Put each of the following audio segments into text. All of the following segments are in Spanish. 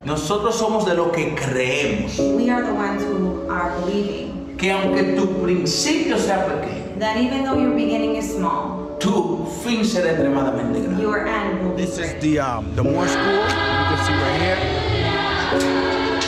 Nosotros somos de lo que creemos. We are the ones who are believing Que aunque tu principio sea pequeño, that even though your beginning is small, tu fin será extremadamente grande. your end will be This is great. the Moore School. You can see right here.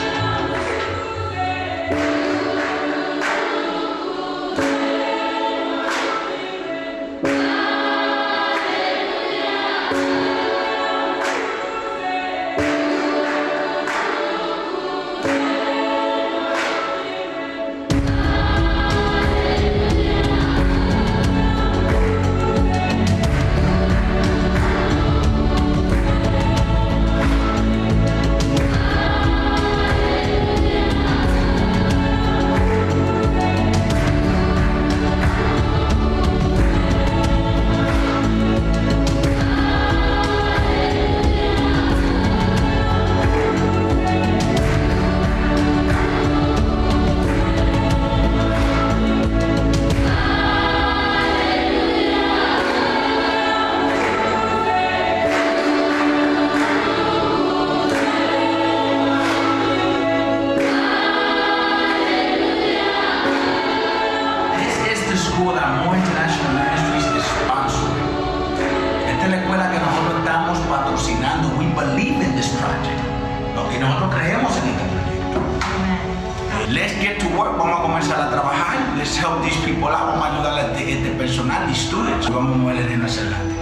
Let's get to work. Vamos a comenzar a trabajar. Let's help these people out. Vamos a ayudar a este personal, these students. Vamos a mover el dinero hacia adelante.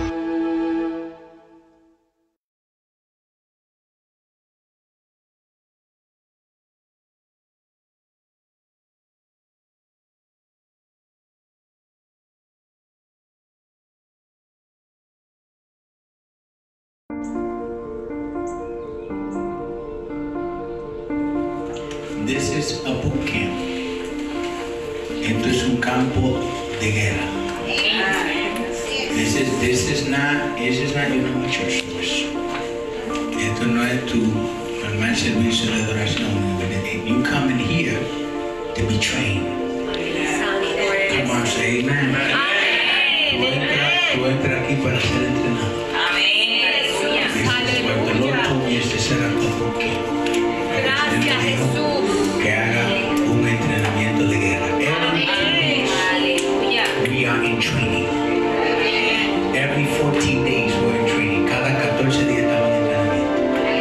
This is a boot camp. Esto es un campo de guerra. This is not your normal church service. Esto no es tu normal servicio de adoración. You come in here to be trained. Come on, say amen. Tú entras aquí para ser entrenado. This is what the Lord told me is to set up a boot camp. Gracias, Jesús. Que haga un entrenamiento de guerra. Every 2 weeks, we are in training. Every 14 days we're in training. Cada 14 días estamos en entrenamiento.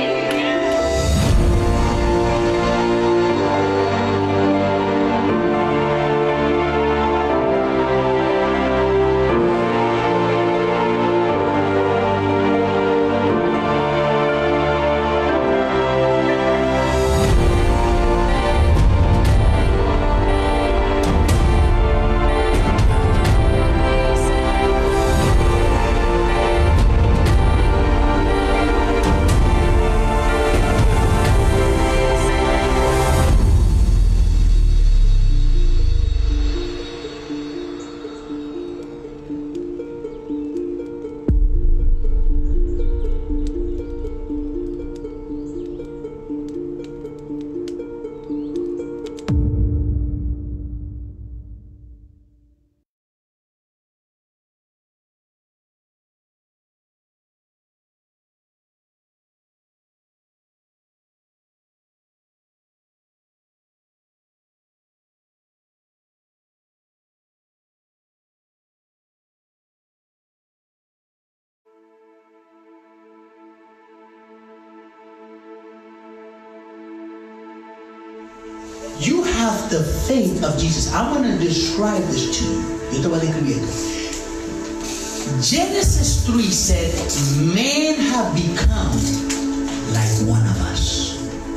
You have the faith of Jesus. I want to describe this to you. Yo te voy a describir esto. Genesis 3 said, men have become like one of us.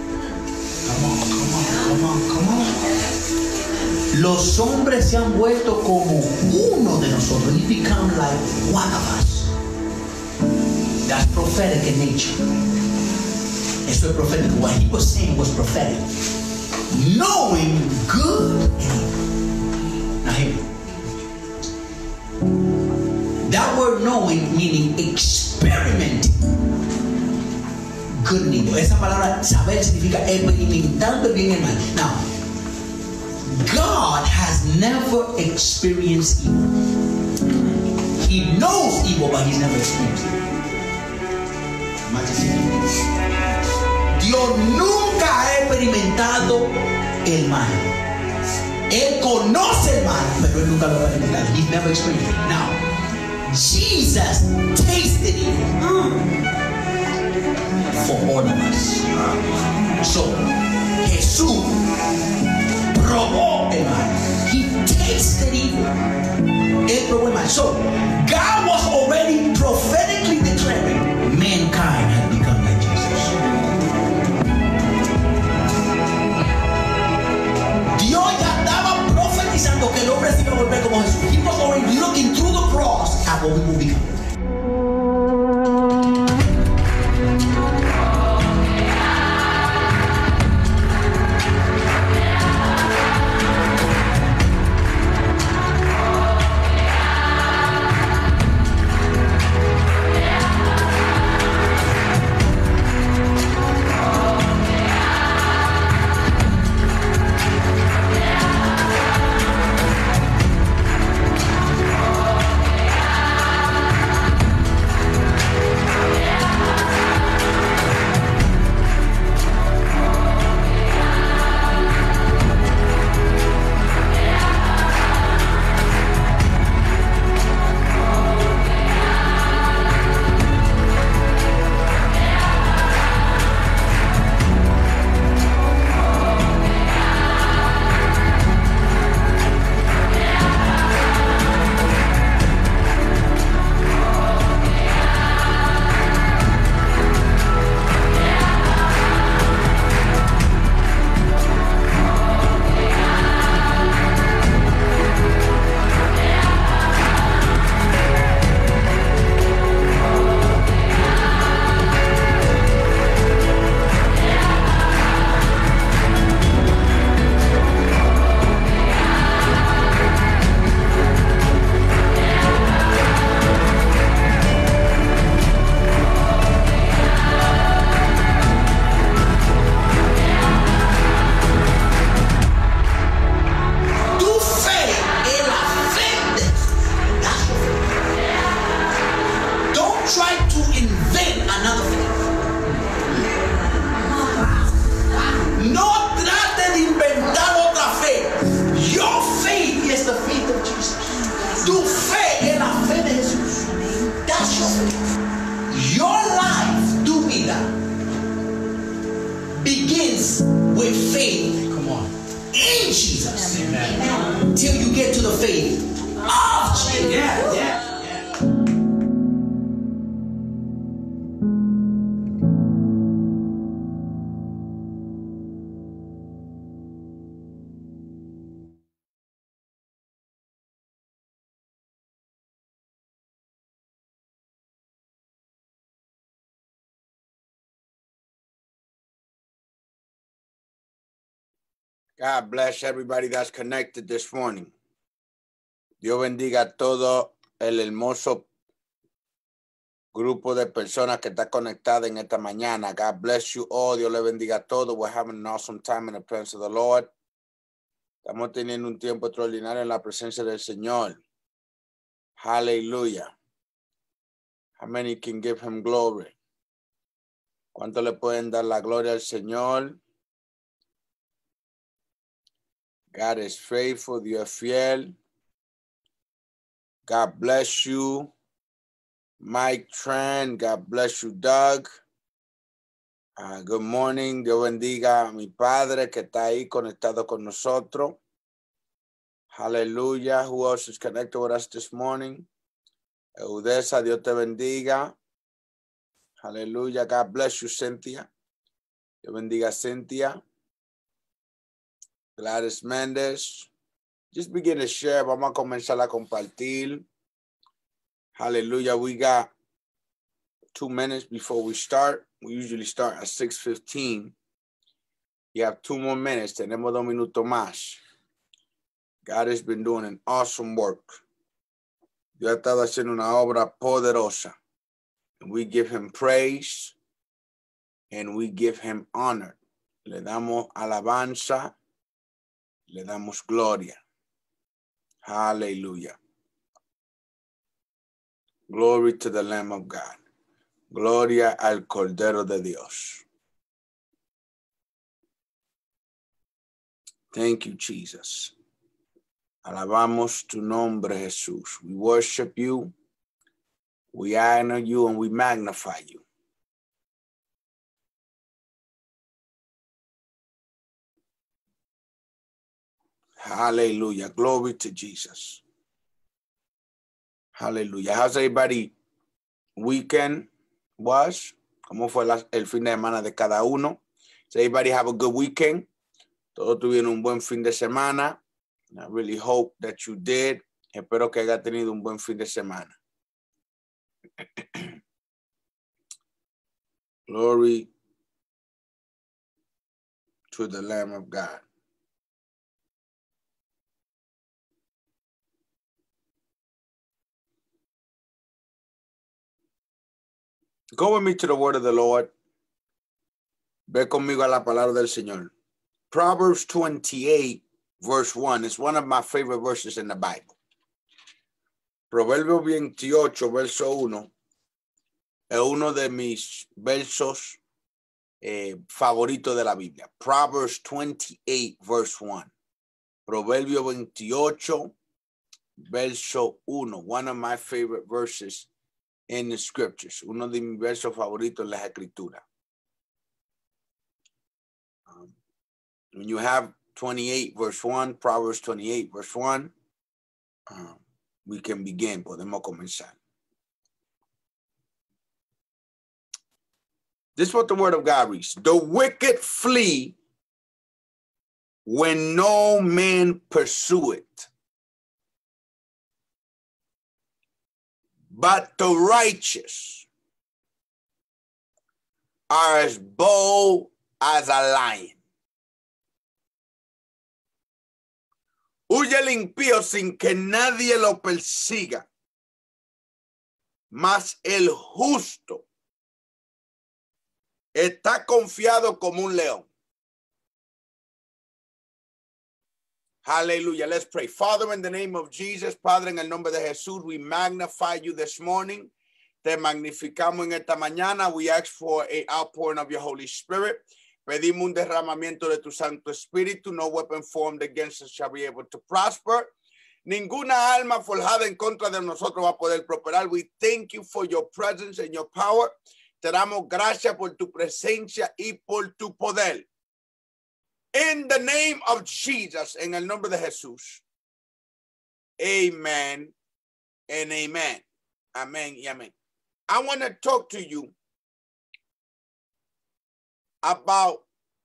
Come on. Los hombres se han vuelto como uno de nosotros. You become like one of us. That's prophetic in nature. Eso es profético. What he was saying was prophetic. Knowing good and evil. Now hear me. That word knowing meaning experimenting good and evil. Esa palabra saber significa experimentando el bien y el mal. Now, God has never experienced evil. He knows evil, but he's never experienced it. Dios Yo nunca he experimentado el mal. Él conoce el mal, pero él nunca lo ha experimentado. He's never experienced it. Now, Jesus tasted it for all of us. So, Jesús probó el mal. He tasted it. Él probó el mal. So, God was already prophetically declaring mankind had become like Jesus. Dios ya estaba profetizando que el hombre se iba a volver como Jesús. He was already looking through the cross at what we will become. Begins with faith. Come on. In Jesus. Amen. Till you get to the faith of Jesus. Yeah. God bless everybody that's connected this morning. Dios bendiga a todo el hermoso grupo de personas que está conectada en esta mañana. God bless you all. Dios le bendiga a todos. We're having an awesome time in the presence of the Lord. Estamos teniendo un tiempo extraordinario en la presencia del Señor. Hallelujah. How many can give him glory? ¿Cuánto le pueden dar la gloria al Señor? God is faithful, Dios es fiel. God bless you, Mike Tran. God bless you, Doug. Good morning. Dios bendiga a mi padre que está ahí conectado con nosotros. Hallelujah. Who else is connected with us this morning? Eudesa, Dios te bendiga. Hallelujah. God bless you, Cynthia. Dios bendiga, Cynthia. Gladys Méndez. Just begin to share. Vamos a comenzar a compartir. Hallelujah. We got 2 minutes before we start. We usually start at 6:15. You have 2 more minutes. Tenemos 2 minutos más. God has been doing an awesome work. Dios ha estado haciendo una obra poderosa. And we give him praise and we give him honor. Le damos alabanza. Le damos gloria. Hallelujah. Glory to the Lamb of God. Gloria al Cordero de Dios. Thank you, Jesus. Alabamos tu nombre, Jesús. We worship you, we honor you, and we magnify you. Hallelujah. Glory to Jesus. Hallelujah. How's everybody weekend was? ¿Cómo fue el fin de semana de cada uno? Does everybody have a good weekend? Todos tuvieron un buen fin de semana. I really hope that you did. Espero que haya tenido un buen fin de semana. Glory to the Lamb of God. Go with me to the word of the Lord. Ve conmigo a la palabra del Señor. Proverbs 28, verse 1 is one of my favorite verses in the Bible. Proverbio 28, verso 1 es uno de mis versos favoritos de la Biblia. Proverbs 28, verse 1. Proverbio 28, verso 1. One of my favorite verses in the scriptures. Uno de mis versos favoritos en las escrituras. When you have 28, verse 1, Proverbs 28, verse 1, we can begin. Podemos comenzar. This is what the word of God reads. The wicked flee when no man pursue it, but the righteous are as bold as a lion. Huye el impío sin que nadie lo persiga, mas el justo está confiado como un león. Hallelujah. Let's pray. Father, in the name of Jesus, Padre, en el nombre de Jesús, we magnify you this morning. Te magnificamos en esta mañana. We ask for an outpouring of your Holy Spirit. Pedimos un derramamiento de tu Santo Espíritu. No weapon formed against us shall be able to prosper. Ninguna alma forjada en contra de nosotros va a poder prosperar. We thank you for your presence and your power. Te damos gracias por tu presencia y por tu poder. In the name of Jesus, en el nombre de Jesús. Amen and amen. Amen y amen. I want to talk to you about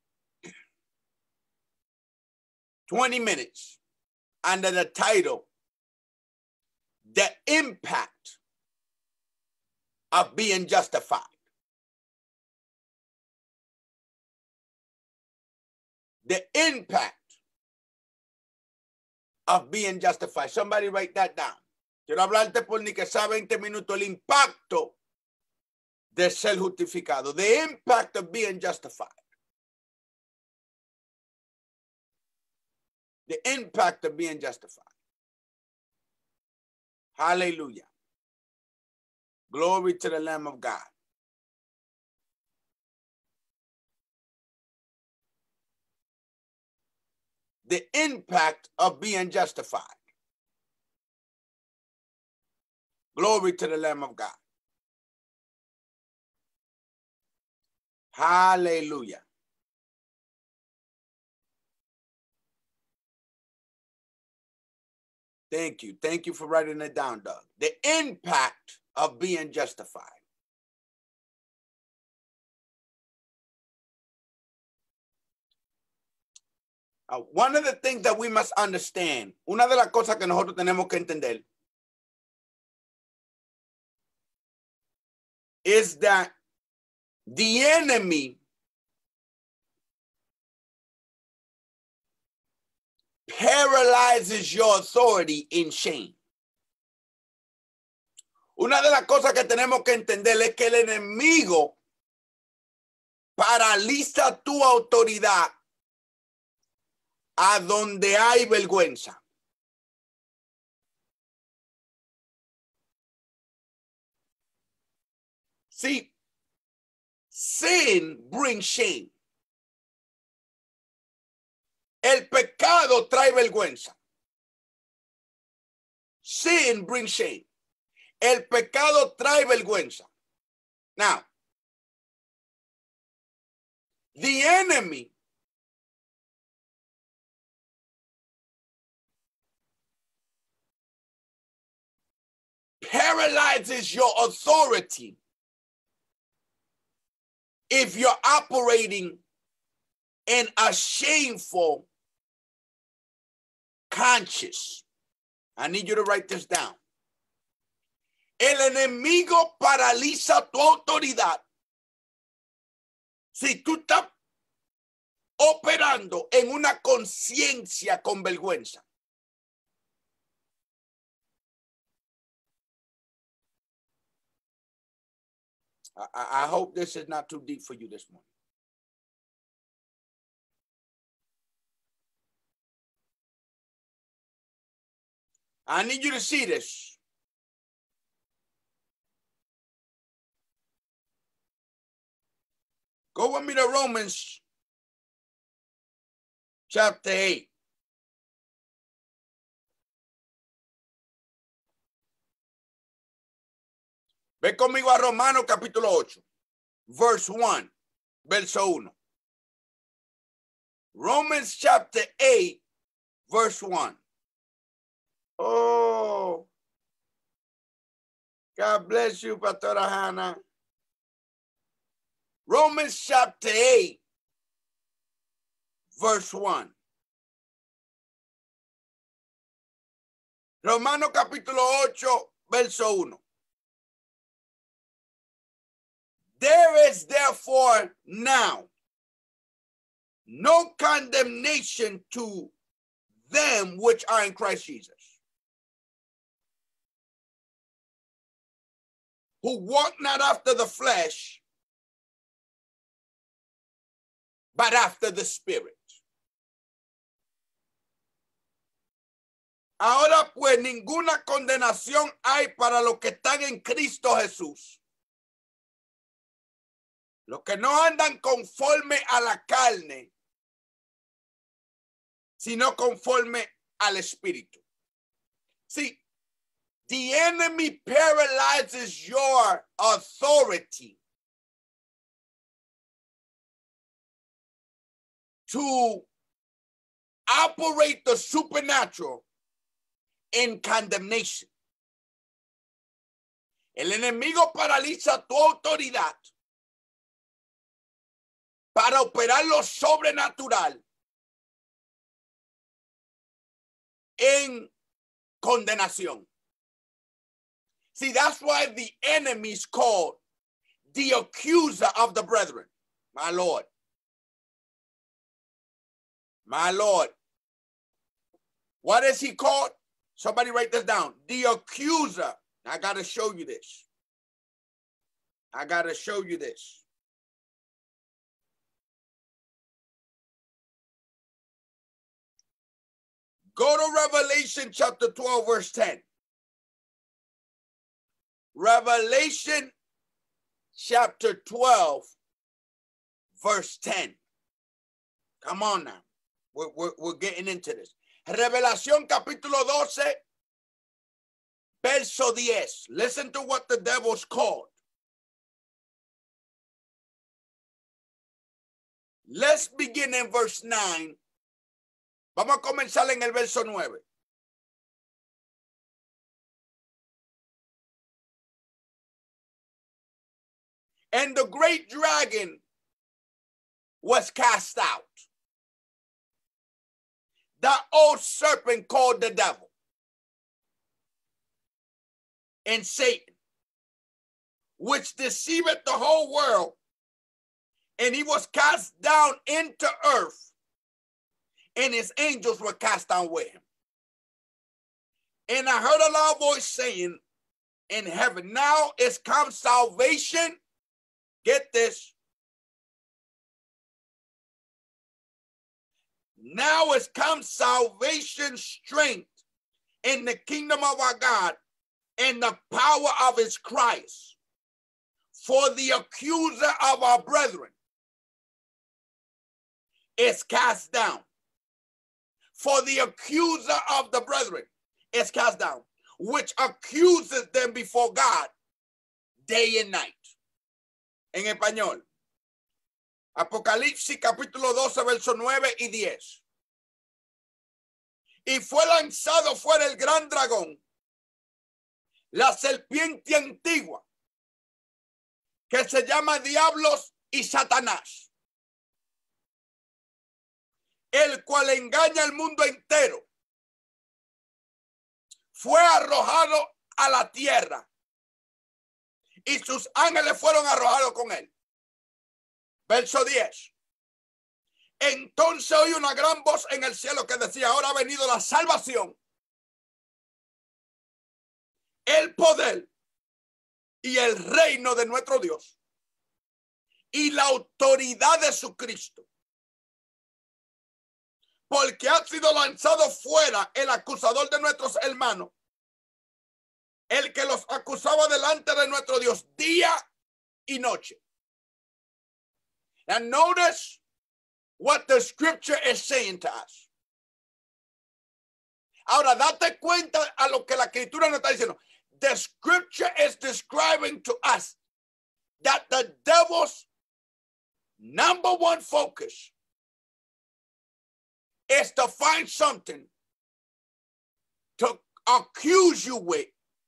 20 minutes under the title, The Impact of Being Justified. The impact of being justified. Somebody write that down. Quiero hablarte por ni que sea 20 minutos el impacto de ser justificado. The impact of being justified. The impact of being justified. Hallelujah. Glory to the Lamb of God. The impact of being justified. Glory to the Lamb of God. Hallelujah. Thank you. Thank you for writing it down, Doug. The impact of being justified. One of the things that we must understand, una de las cosas que nosotros tenemos que entender, is that the enemy paralyzes your authority in shame. Una de las cosas que tenemos que entender es que el enemigo paraliza tu autoridad a donde hay vergüenza. See, sin brings shame. El pecado trae vergüenza. Sin brings shame. El pecado trae vergüenza. Now, the enemy paralyzes your authority if you're operating in a shameful conscience. I need you to write this down. El enemigo paraliza tu autoridad si tú estás operando en una conciencia con vergüenza. I hope this is not too deep for you this morning. I need you to see this. Go with me to Romans chapter 8. Ve conmigo a Romanos capítulo 8, verse 1, verso 1. Romans chapter 8, verse 1. Oh, God bless you, Pastora Hannah. Romans chapter 8, verse 1. Romanos capítulo 8, verso 1. There is therefore now no condemnation to them which are in Christ Jesus, who walk not after the flesh, but after the Spirit. Ahora pues ninguna condenación hay para los que están en Cristo Jesús. Los que no andan conforme a la carne, sino conforme al Espíritu. See, the enemy paralyzes your authority to operate the supernatural in condemnation. El enemigo paraliza tu autoridad para operar lo sobrenatural en condenación. See, that's why the enemy is called the accuser of the brethren. My Lord. My Lord. What is he called? Somebody write this down. The accuser. I got to show you this. I got to show you this. Go to Revelation chapter 12, verse 10. Revelation chapter 12, verse 10. Come on now. We're getting into this. Revelación capítulo 12, verso 10. Listen to what the devil's called. Let's begin in verse 9. Vamos a comenzar en el verso 9. And the great dragon was cast out, that old serpent called the devil and Satan, which deceiveth the whole world, and he was cast down into earth, and his angels were cast down with him. And I heard a loud voice saying in heaven, now is come salvation. Get this. Now is come salvation, strength in the kingdom of our God and the power of his Christ. For the accuser of our brethren is cast down, For the accuser of the brethren is cast down, which accuses them before God day and night. En español, Apocalipsis capítulo 12, verso 9 y 10. Y fue lanzado fuera el gran dragón, la serpiente antigua, que se llama Diablos y Satanás, el cual engaña al mundo entero. Fue arrojado a la tierra y sus ángeles fueron arrojados con él. Verso 10. Entonces oí una gran voz en el cielo que decía: ahora ha venido la salvación, el poder y el reino de nuestro Dios y la autoridad de su Cristo, porque ha sido lanzado fuera el acusador de nuestros hermanos, el que los acusaba delante de nuestro Dios día y noche. And notice what the scripture is saying to us. Ahora, date cuenta a lo que la escritura nos está diciendo. The scripture is describing to us that the devil's number one focus is to find something to accuse you with,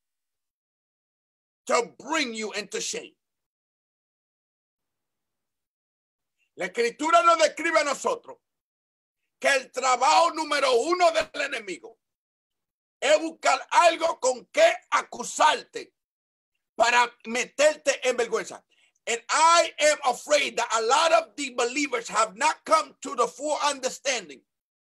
to bring you into shame. La escritura nos describe a nosotros que el trabajo número uno del enemigo es buscar algo con que acusarte para meterte en vergüenza. And I am afraid that a lot of the believers have not come to the full understanding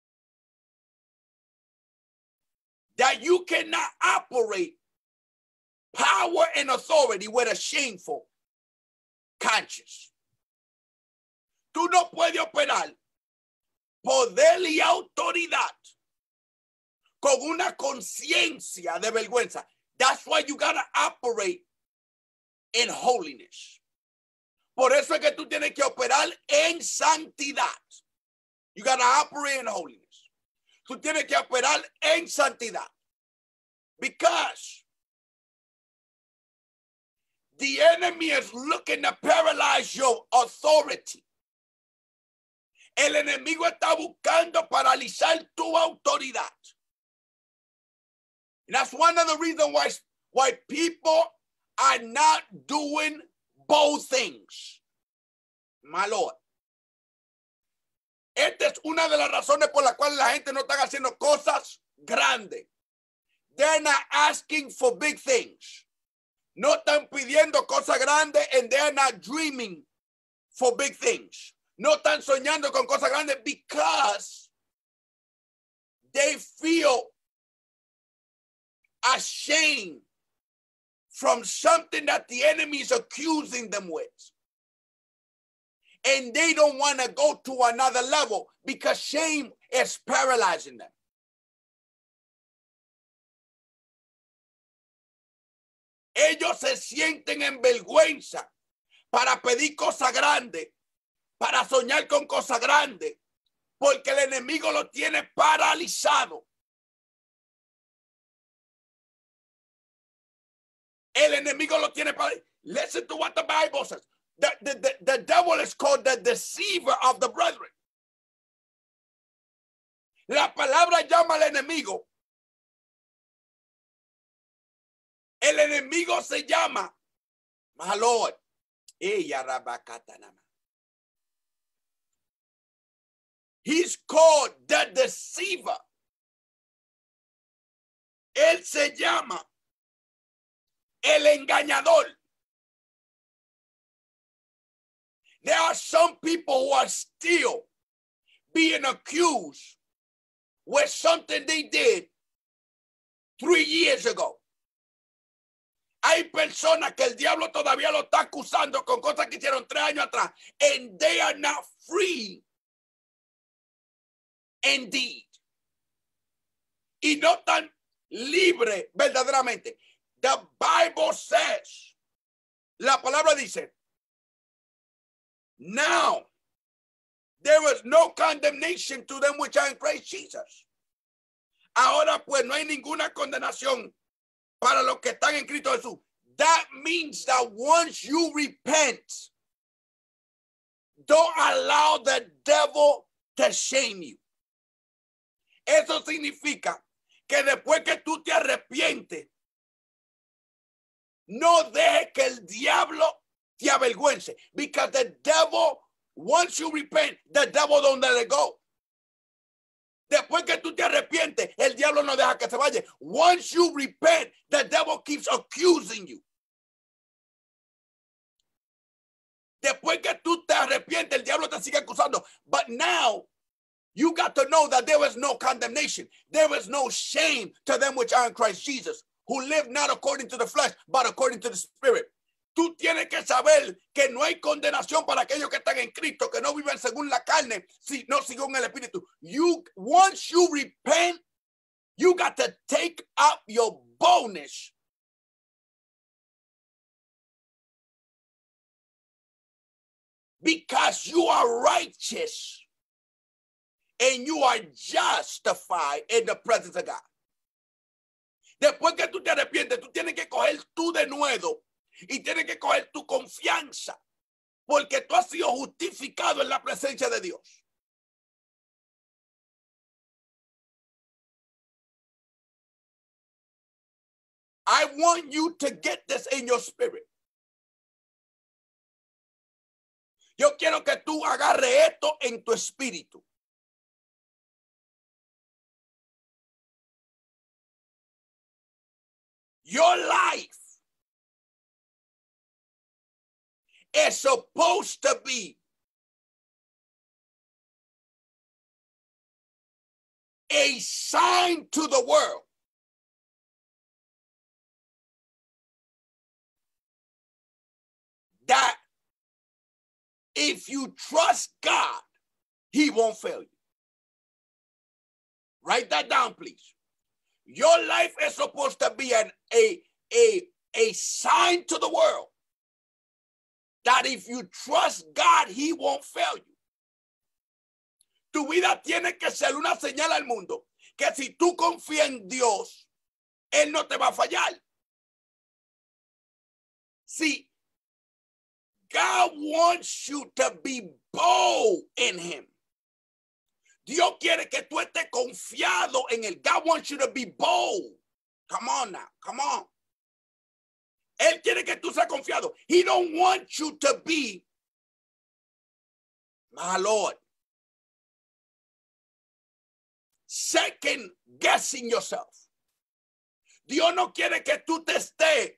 that you cannot operate power and authority with a shameful conscience. Tú no puedes operar poder y autoridad con una conciencia de vergüenza. That's why you gotta operate in holiness. Por eso es que tú tienes que operar en santidad. You gotta operate in holiness. Tú tienes que operar en santidad. Because the enemy is looking to paralyze your authority. El enemigo está buscando paralizar tu autoridad. And that's one of the reasons why people are not doing both things. My Lord. Esta es una de las razones por las cuales la gente no está haciendo cosas grandes. They're not asking for big things. No están pidiendo cosas grandes and they're not dreaming for big things. No están soñando con cosas grandes because they feel ashamed from something that the enemy is accusing them with. And they don't want to go to another level because shame is paralyzing them. Ellos se sienten en vergüenza para pedir cosas grandes, para soñar con cosas grandes, porque el enemigo lo tiene paralizado. El enemigo lo tiene paralizado. Listen to what the Bible says. The devil is called the deceiver of the brethren. La palabra llama al enemigo. El enemigo se llama, my Lord, he's called the deceiver. Él se llama el engañador. There are some people who are still being accused with something they did 3 years ago. Hay personas que el diablo todavía lo está acusando con cosas que hicieron 3 años atrás. And they are not free indeed. Y no tan libre verdaderamente. The Bible says, la palabra dice, now there is no condemnation to them which are in Christ Jesus. Ahora pues no hay ninguna condenación para los que están en Cristo Jesús. That means that once you repent, don't allow the devil to shame you. Eso significa que después que tú te arrepientes, no dejes que el diablo te avergüence. Because the devil, once you repent, the devil don't let it go. Después que tú te arrepientes, el diablo no deja que se vaya. Once you repent, the devil keeps accusing you. Después que tú te arrepientes, el diablo te sigue acusando. But now, you got to know that there is no condemnation. There is no shame to them which are in Christ Jesus, who live not according to the flesh, but according to the Spirit. Tú tienes que saber que no hay condenación para aquellos que están en Cristo, que no viven según la carne, sino según el Espíritu. Once you repent, you got to take up your boldness. Because you are righteous and you are justified in the presence of God. Después que tú te arrepientes, tú tienes que coger tu denuedo y tienes que coger tu confianza, porque tú has sido justificado en la presencia de Dios. I want you to get this in your spirit. Yo quiero que tú agarres esto en tu espíritu. Your life is supposed to be a sign to the world that if you trust God, He won't fail you. Write that down, please. Your life is supposed to be a sign to the world that if you trust God, He won't fail you. Tu vida tiene que ser una señal al mundo que si tú confías en Dios, Él no te va a fallar. See, God wants you to be bold in Him. Dios quiere que tú estés confiado en Él. God wants you to be bold. Come on now, come on. Él quiere que tú seas confiado. He don't want you to be, my Lord, second guessing yourself. Dios no quiere que tú te estés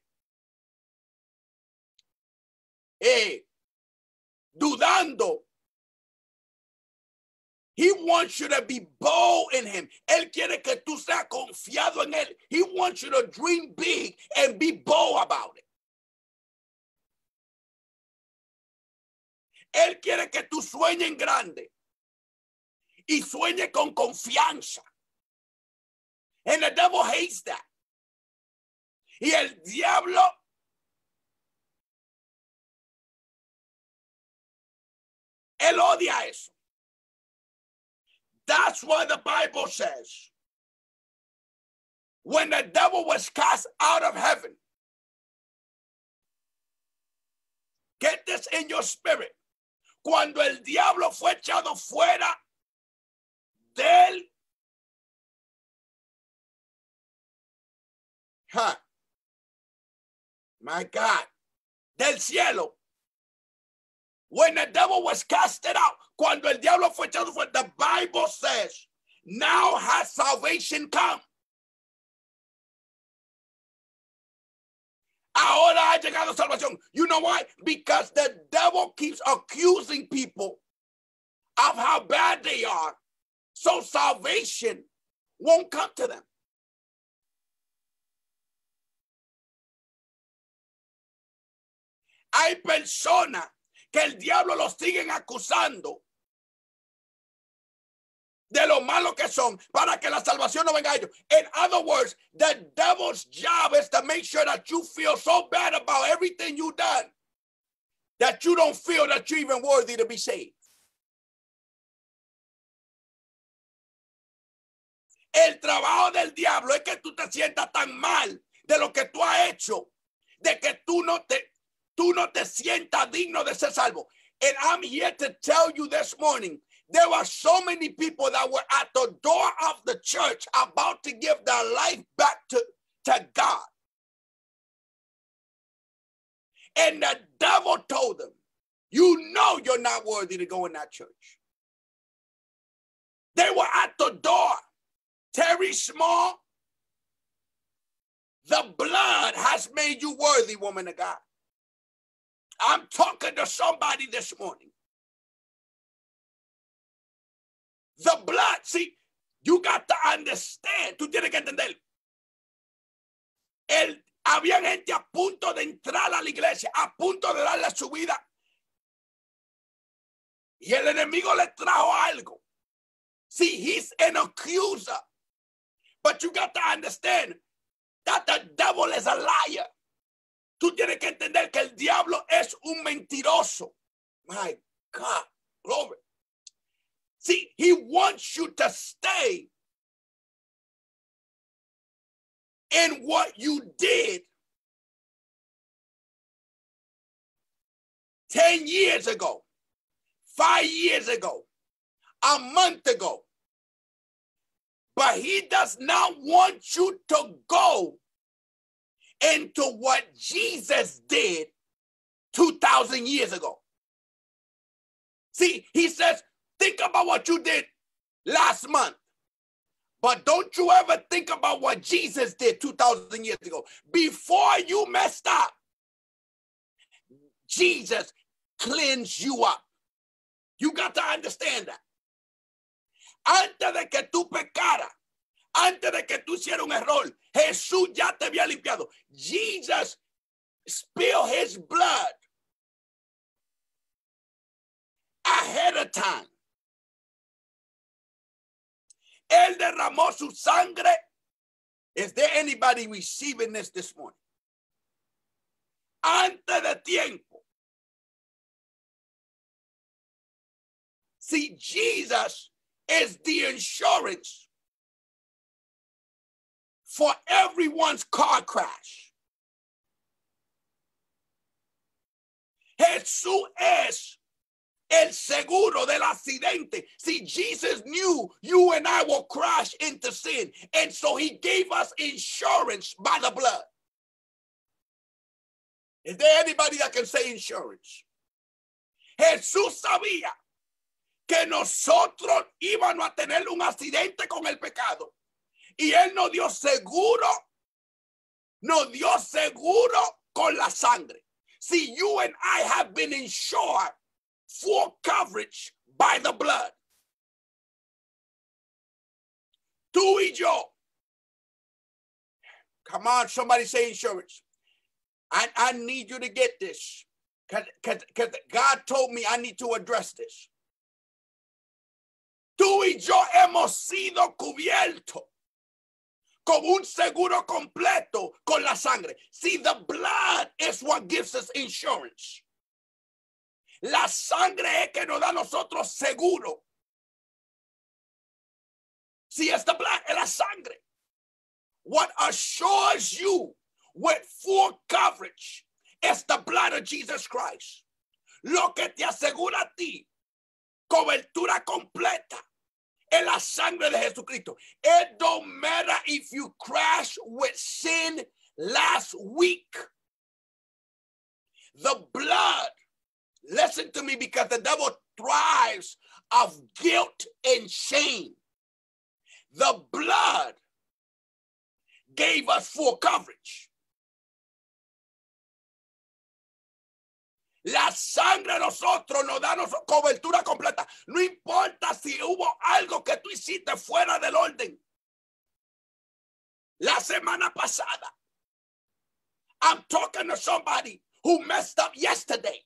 dudando. He wants you to be bold in Him. Él quiere que tú seas confiado en Él. He wants you to dream big and be bold about it. Él quiere que tú sueñes en grande y sueñes con confianza. And the devil hates that. Y el diablo él odia eso. That's why the Bible says, when the devil was cast out of heaven, get this in your spirit, cuando el diablo fue echado fuera del my God, del cielo. When the devil was casted out, cuando el diablo fue echado fuera, the Bible says, now has salvation come. Ahora ha llegado salvación. You know why? Because the devil keeps accusing people of how bad they are, so salvation won't come to them. Hay personas que el diablo los siguen acusando de lo malo que son para que la salvación no venga a ellos. In other words, the devil's job is to make sure that you feel so bad about everything you've done that you don't feel that you're even worthy to be saved. El trabajo del diablo es que tú te sientas tan mal de lo que tú has hecho, de que tú no te sientas digno de ser salvo. And I'm here to tell you this morning, there were so many people that were at the door of the church about to give their life back to God. And the devil told them, you know you're not worthy to go in that church. They were at the door. Terry Small, the blood has made you worthy, woman of God. I'm talking to somebody this morning. The blood, see, you got to understand. Tú tienes que entender. Había gente a punto de entrar a la iglesia, a punto de darle su vida. Y el enemigo le trajo algo. See, he's an accuser. But you got to understand that the devil is a liar. Tú tienes que entender que el diablo es un mentiroso. My God, glory. See, he wants you to stay in what you did 10 years ago, 5 years ago, a month ago. But he does not want you to go into what Jesus did 2,000 years ago. See, he says, think about what you did last month. But don't you ever think about what Jesus did 2,000 years ago. Before you messed up, Jesus cleansed you up. You got to understand that. Antes de que tú pecaras, antes de que tú hicieras un error, Jesús ya te había limpiado. Jesus spilled his blood ahead of time. Él derramó su sangre. Is there anybody receiving this morning? Antes de tiempo. See, Jesus is the insurance for everyone's car crash. Jesús es el seguro del accidente. See, Jesus knew you and I will crash into sin. And so he gave us insurance by the blood. Is there anybody that can say insurance? Jesús sabía que nosotros íbamos a tener un accidente con el pecado. Y él nos dio seguro con la sangre. See, you and I have been insured for coverage by the blood. Tú y yo. Come on, somebody say insurance. I need you to get this. Because God told me I need to address this. Tú y yo hemos sido cubiertos con un seguro completo con la sangre. See, the blood is what gives us insurance. La sangre es que nos da a nosotros seguro. See, it's the blood, es la sangre. What assures you with full coverage is the blood of Jesus Christ. Lo que te asegura a ti cobertura completa es la sangre de Jesucristo. It don't matter if you crash with sin last week. The blood, listen to me, because the devil thrives of guilt and shame. The blood gave us full coverage. La sangre a nosotros nos da cobertura completa. No importa si hubo algo que tú hiciste fuera del orden. La semana pasada, I'm talking to somebody who messed up yesterday.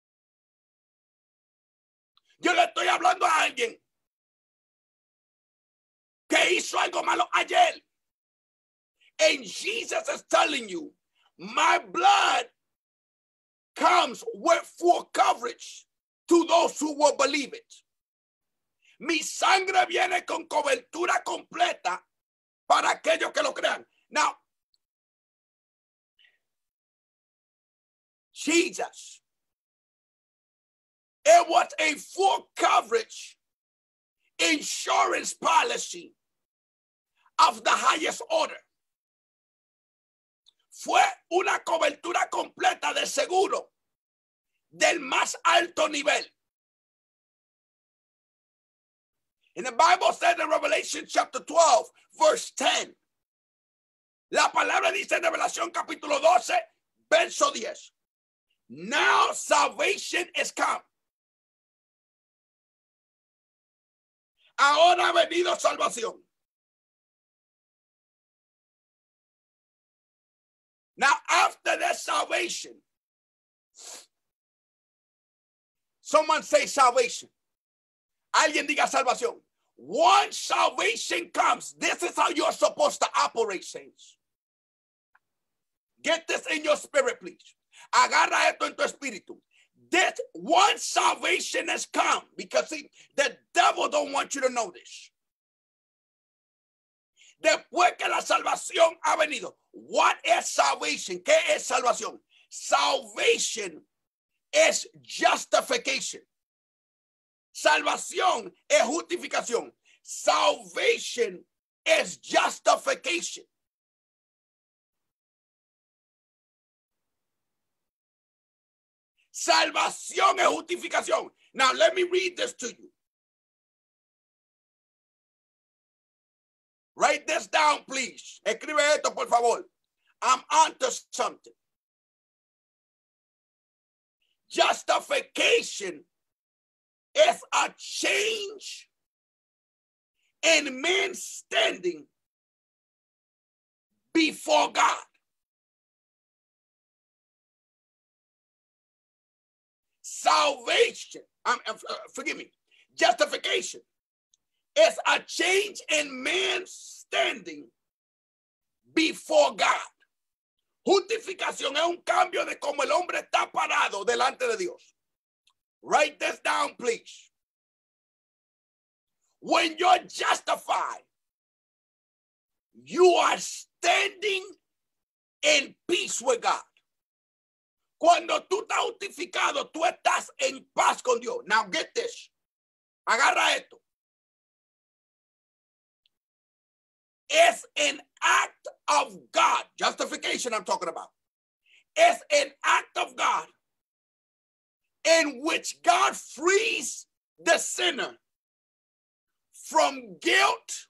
Yo le estoy hablando a alguien que hizo algo malo ayer. And Jesus is telling you, my blood comes with full coverage to those who will believe it. Mi sangre viene con cobertura completa para aquellos que lo crean. Now, Jesus, it was a full coverage insurance policy of the highest order. Fue una cobertura completa de seguro del más alto nivel. And the Bible said in Revelation chapter 12, verse 10. La palabra dice en Revelación capítulo 12, verso 10. Now salvation is come. Ahora ha venido salvación. Now after that salvation, someone say salvation. Alguien diga salvación. Once salvation comes, this is how you're supposed to operate, saints. Get this in your spirit, please. Agarra esto en tu espíritu. That once salvation has come, because see, the devil don't want you to know this. Después que la salvación ha venido, what is salvation? ¿Qué es salvación? Salvation is justification. Salvación es justificación. Salvation is justification. Salvación es justificación. Now let me read this to you. Write this down, please. Escribe esto, por favor. I'm onto something. Justification is a change in man's standing before God. Salvation, forgive me, justification is a change in man's standing before God. Justificación es un cambio de cómo el hombre está parado delante de Dios. Write this down, please. When you're justified, you are standing in peace with God. Cuando tú estás justificado, tú estás en paz con Dios. Now get this. Agarra esto. It's an act of God. Justification I'm talking about. It's an act of God in which God frees the sinner from guilt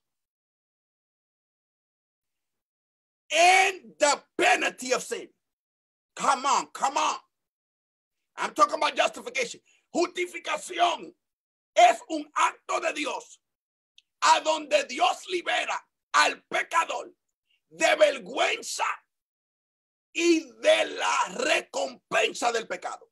and the penalty of sin. Come on, come on. I'm talking about justification. Justificación es un acto de Dios a donde Dios libera al pecador de vergüenza y de la recompensa del pecado.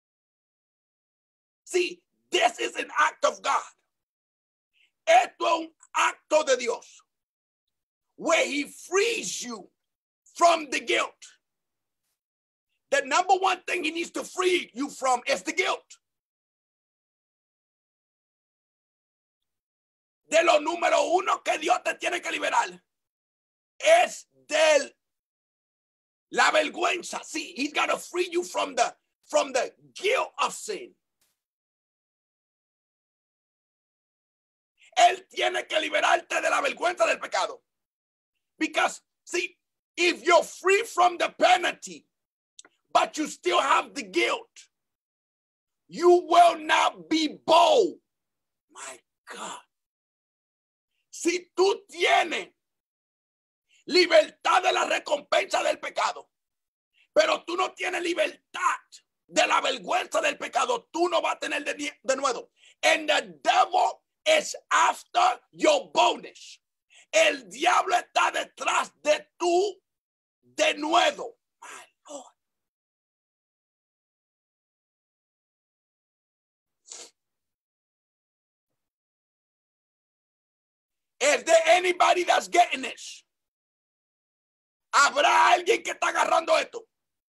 See, this is an act of God. Esto es un acto de Dios where he frees you from the guilt. The number one thing he needs to free you from is the guilt. De lo número uno que Dios te tiene que liberar es de la vergüenza. See, he's got to free you from the guilt of sin. Él tiene que liberarte de la vergüenza del pecado. Because, see, if you're free from the penalty, but you still have the guilt, you will not be bold. My God. Si tú tienes libertad de la recompensa del pecado, pero tú no tienes libertad de la vergüenza del pecado, tú no vas a tener de nuevo. And the devil is after your bonus. El diablo está detrás de tu denuedo. My Lord. Is there anybody that's getting this? ¿Habrá alguien que está agarrando esto?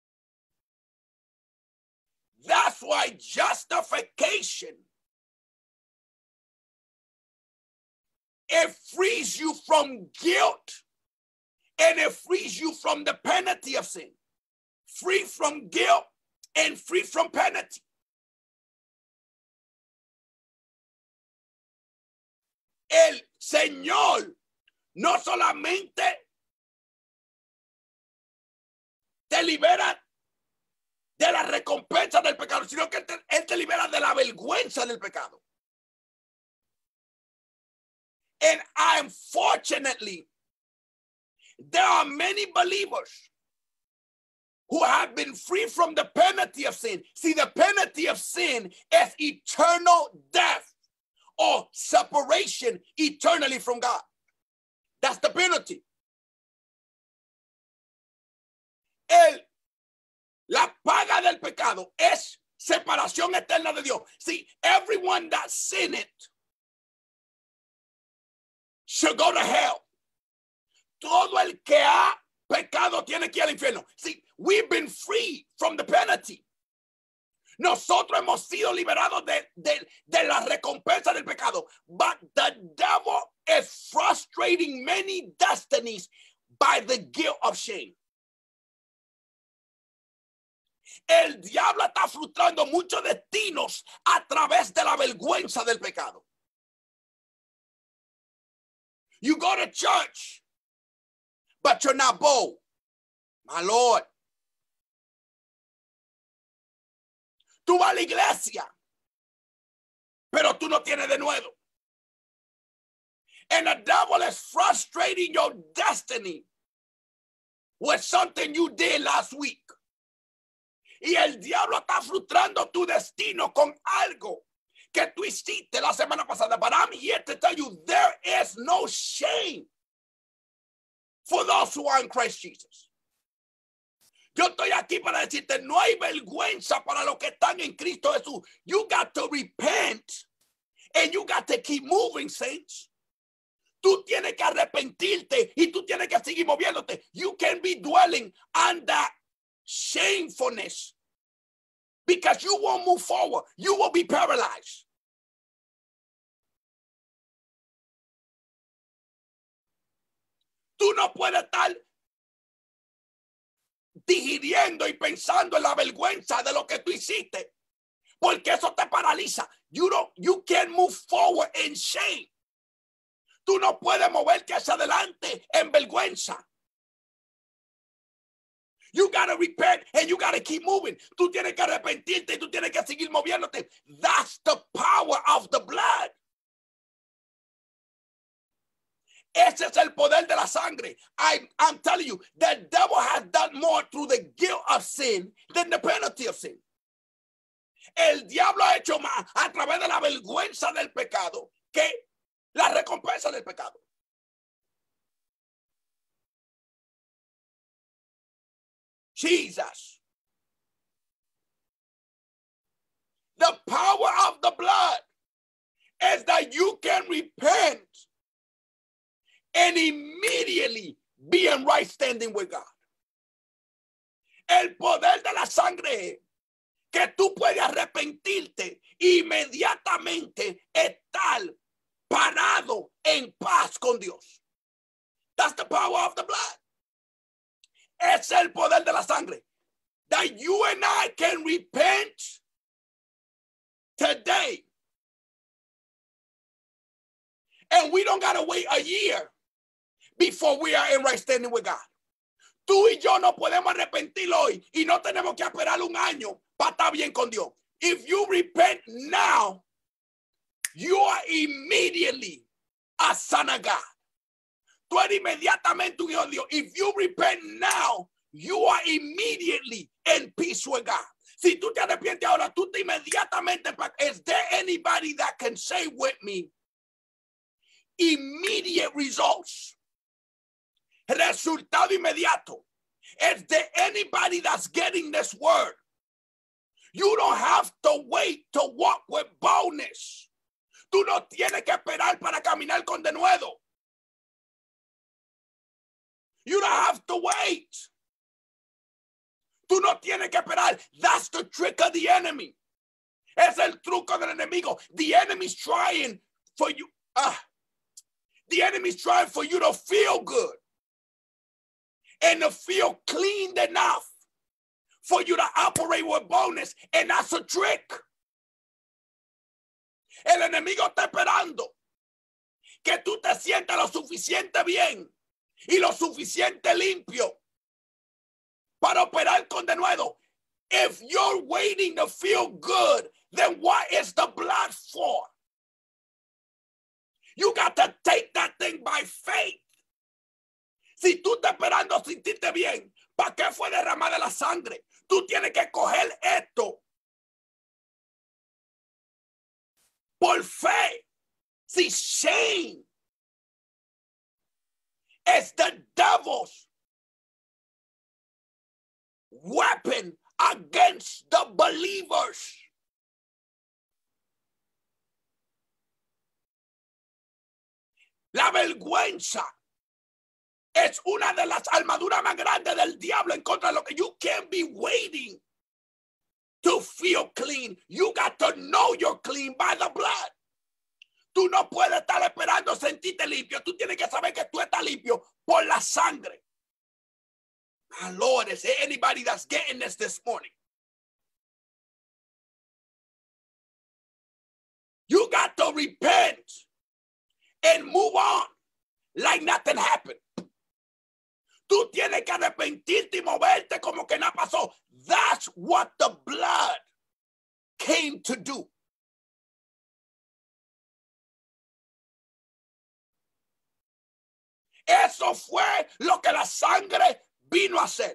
That's why justification It frees you from guilt, and it frees you from the penalty of sin. Free from guilt and free from penalty. El Señor no solamente te libera de la recompensa del pecado, sino que Él te libera de la vergüenza del pecado. And unfortunately, there are many believers who have been free from the penalty of sin. See, the penalty of sin is eternal death or separation eternally from God. That's the penalty. La paga del pecado es separación eterna de Dios. See, everyone that sinned should go to hell. Todo el que ha pecado tiene que ir al infierno. See, we've been free from the penalty. Nosotros hemos sido liberados de la recompensa del pecado. But the devil is frustrating many destinies by the guilt of shame. El diablo está frustrando muchos destinos a través de la vergüenza del pecado. You go to church, but you're not bold. My Lord. Tú vas a la iglesia, pero tú no tienes de nuevo. And the devil is frustrating your destiny with something you did last week. Y el diablo está frustrando tu destino con algo que tú hiciste la semana pasada. But I'm here to tell you, there is no shame for those who are in Christ Jesus. Yo estoy aquí para decirte, no hay vergüenza para los que están en Cristo Jesús. You got to repent and you got to keep moving, saints. Tú tienes que arrepentirte y tú tienes que seguir moviéndote. You can be dwelling under shamefulness because you won't move forward. You will be paralyzed. Tú no puedes estar digiriendo y pensando en la vergüenza de lo que tú hiciste, porque eso te paraliza. You can't move forward in shame. Tú no puedes moverte hacia adelante en vergüenza. You got to repent and you got to keep moving. Tú tienes que arrepentirte y tú tienes que seguir moviéndote. That's the power of the blood. Ese es el poder de la sangre. I'm telling you, the devil has done more through the guilt of sin than the penalty of sin. El diablo ha hecho más a través de la vergüenza del pecado que la recompensa del pecado. Jesus. The power of the blood is that you can repent and immediately be in right standing with God. El poder de la sangre que tú puedes arrepentirte inmediatamente estar parado en paz con Dios. That's the power of the blood. Es el poder de la sangre. That you and I can repent today. And we don't got to wait a year before we are in right standing with God. Tú y yo no podemos arrepentir hoy y no tenemos que esperar un año para estar bien con Dios. If you repent now, you are immediately a son of God. Tú eres inmediatamente un hijo de Dios. If you repent now, you are immediately in peace with God. Si tú te arrepientes ahora, tú te inmediatamente. Is there anybody that can say with me, immediate results? Resultado inmediato. Is there anybody that's getting this word? You don't have to wait to walk with boldness. Tú no tienes que esperar para caminar con denuedo. You don't have to wait. Tú no tienes que esperar. That's the trick of the enemy. Es el truco del enemigo. The enemy's trying for you. The enemy is trying for you to feel good and to feel cleaned enough for you to operate with boldness. And that's a trick. El enemigo está esperando que tú te sientas lo suficiente bien y lo suficiente limpio para operar con denuedo. If you're waiting to feel good, then what is the blood for? You got to take that thing by faith. Si tú estás esperando sentirte bien, ¿para qué fue derramada la sangre? Tú tienes que coger esto por fe. See, shame is the devil's weapon against the believers. La vergüenza es una de las armaduras más grandes del diablo en contra de lo que you can't be waiting to feel clean. You got to know you're clean by the blood. Tú no puedes estar esperando sentirte limpio. Tú tienes que saber que tú estás limpio por la sangre. My Lord, is there anybody that's getting this morning? You got to repent and move on like nothing happened. Tú tienes que arrepentirte y moverte como que nada pasó. That's what the blood came to do. Eso fue lo que la sangre vino a hacer.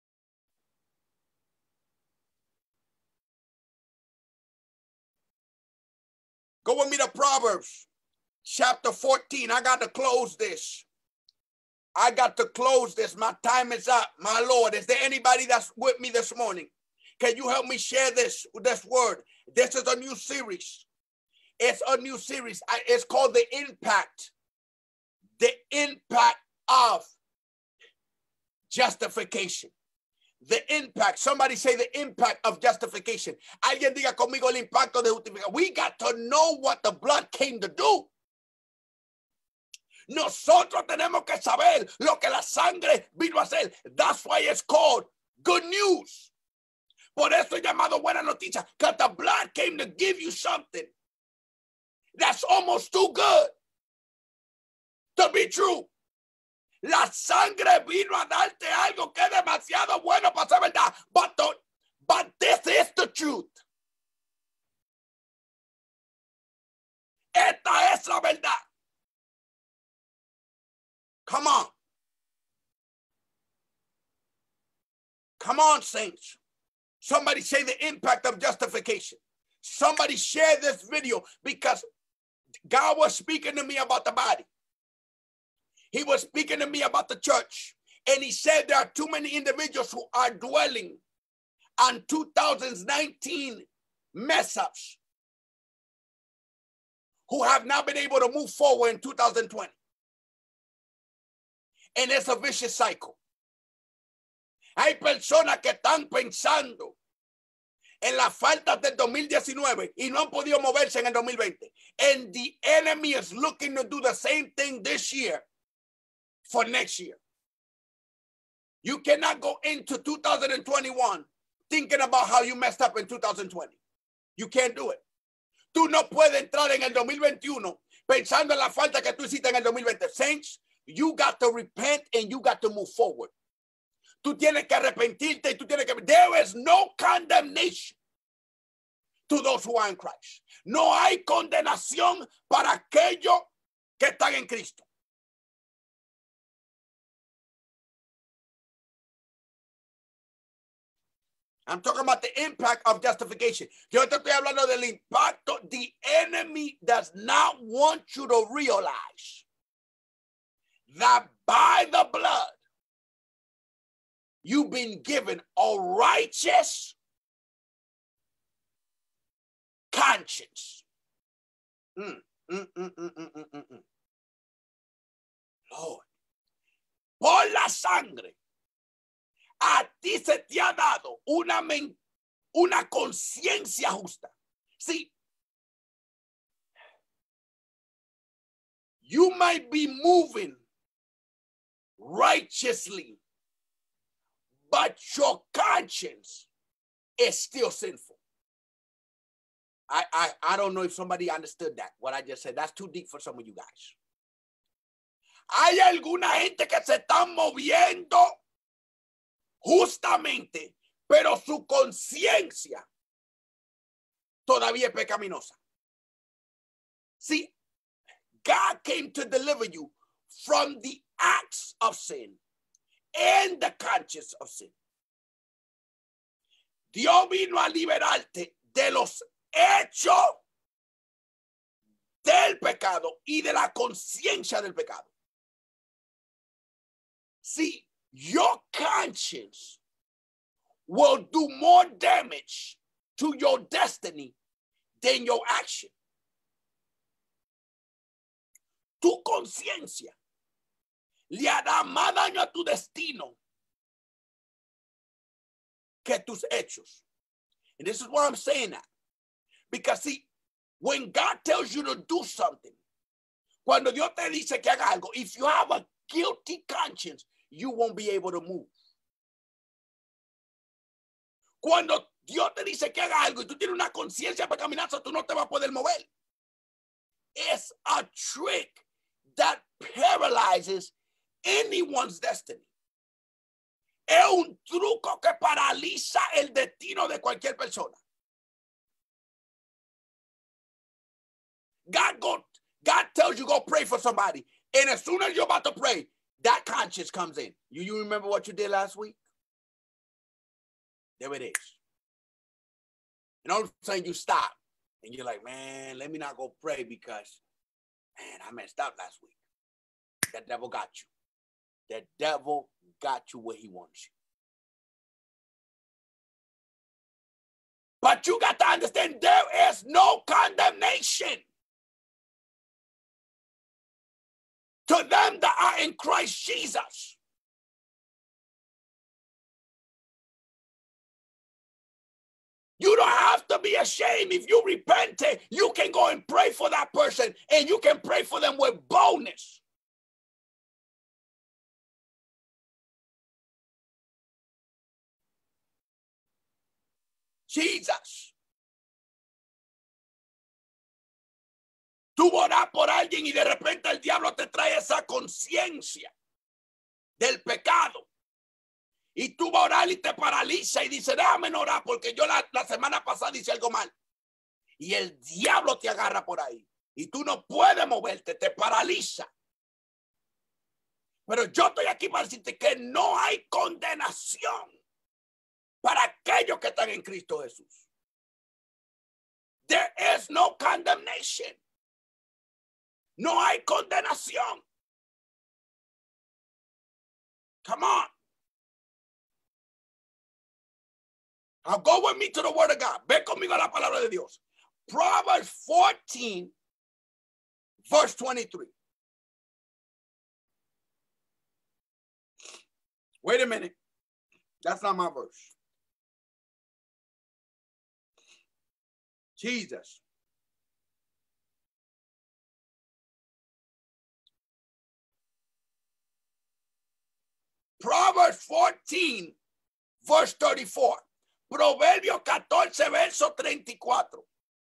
Go with me to Proverbs chapter 14. I got to close this. My time is up. My Lord, is there anybody that's with me this morning? Can you help me share this word? This is a new series. It's a new series. It's called The Impact. The impact of justification. The impact. Somebody say the impact of justification. Alguien diga conmigo el impacto de justificación. We got to know what the blood came to do. Nosotros tenemos que saber lo que la sangre vino a hacer. That's why it's called good news. Por eso es llamado buena noticia. Because the blood came to give you something that's almost too good to be true. La sangre vino a darte algo que es demasiado bueno para ser verdad. But this is the truth. Esta es la verdad. Come on. Come on, saints. Somebody say the impact of justification. Somebody share this video because God was speaking to me about the body. He was speaking to me about the church. And he said there are too many individuals who are dwelling on 2019 mess ups who have not been able to move forward in 2020. And it's a vicious cycle. Hay personas que están pensando en las faltas del 2019 y no han podido moverse en el 2020. And the enemy is looking to do the same thing this year for next year. You cannot go into 2021 thinking about how you messed up in 2020. You can't do it. Tú no puedes entrar en el 2021 pensando en la falta que tú hiciste en el 2020. Saints, you got to repent and you got to move forward. Tú tienes que arrepentirte y tú tienes que... There is no condemnation to those who are in Christ. No hay condenación para aquellos que están en Cristo. I'm talking about the impact of justification. Yo te estoy hablando del impacto. The enemy does not want you to realize that by the blood, you've been given a righteous conscience. Lord, por la sangre, a ti se te ha dado una conciencia justa. See, You might be moving righteously, but your conscience is still sinful. I don't know if somebody understood that, what I just said. That's too deep for some of you guys. Hay alguna gente que se están moviendo justamente, pero su conciencia todavía es pecaminosa. See, God came to deliver you from the acts of sin and the conscience of sin. Dios vino a liberarte de los hechos del pecado y de la conciencia del pecado. See, your conscience will do more damage to your destiny than your action. Tu conciencia le hará más daño a tu destino que tus hechos. And this is why I'm saying that. Because see, when God tells you to do something, cuando Dios te dice que haga algo, if you have a guilty conscience, you won't be able to move. Cuando Dios te dice que haga algo y tú tienes una conciencia pecaminosa, tú no te vas a poder mover. It's a trick that paralyzes anyone's destiny. Es un truco que paraliza el destino de cualquier persona. God tells you go pray for somebody, and as soon as you're about to pray, that conscience comes in. You remember what you did last week? There it is. And all of a sudden you stop, and you're like, man, let me not go pray because, man, I messed up last week. The devil got you. The devil got you where he wants you. But you got to understand there is no condemnation to them that are in Christ Jesus. You don't have to be ashamed. If you repent, you can go and pray for that person, and you can pray for them with boldness. Jesus. Tú oras por alguien y de repente el diablo te trae esa conciencia del pecado. Y tú vas a orar y te paraliza y dice, déjame orar porque yo la semana pasada hice algo mal. Y el diablo te agarra por ahí. Y tú no puedes moverte, te paraliza. Pero yo estoy aquí para decirte que no hay condenación para aquellos que están en Cristo Jesús. There is no condemnation. No hay condenación. Come on. Now go with me to the word of God. Ven conmigo a la palabra de Dios. Proverbs 14, verse 23. Wait a minute. That's not my verse. Jesus. Proverbs 14, verse 34. Proverbios 14, verso 34.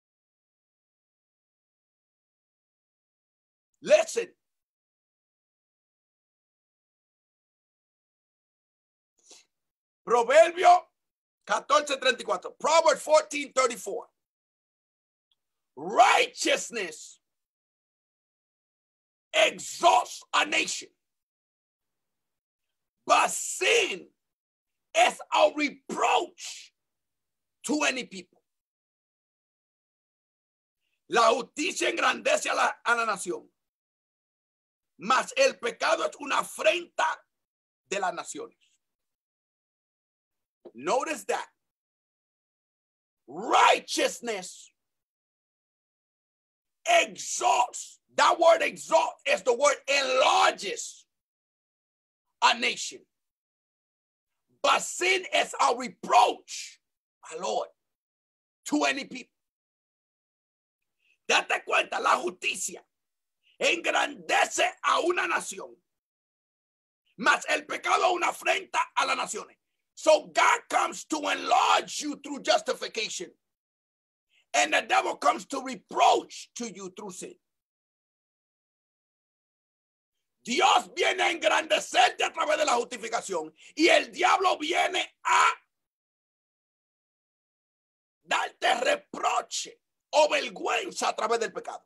Listen. Proverbio 14:34. Proverbs 14:34. Righteousness exalts a nation, but sin is a reproach to any people. La justicia engrandece a la nación, mas el pecado es una afrenta de las naciones. Notice that. Righteousness exalts. That word exalt is the word enlarges a nation. But sin is a reproach, my Lord, to any people. Date cuenta, la justicia engrandece a una nación, mas el pecado una afrenta a las naciones. So God comes to enlarge you through justification, and the devil comes to reproach to you through sin. Dios viene a engrandecerte a través de la justificación y el diablo viene a darte reproche o vergüenza a través del pecado.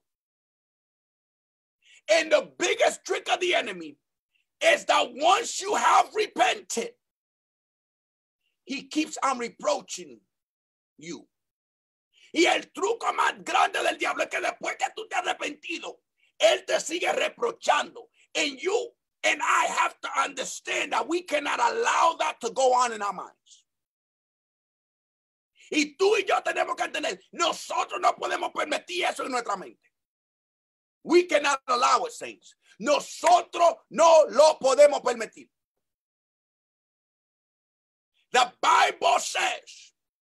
And the biggest trick of the enemy is that once you have repented, he keeps on reproaching you. Y el truco más grande del diablo es que después que tú te has arrepentido, él te sigue reprochando. And you and I have to understand that we cannot allow that to go on in our minds. Y tú y yo tenemos que entender, nosotros no podemos permitir eso en nuestra mente. We cannot allow it, saints. Nosotros no lo podemos permitir. The Bible says,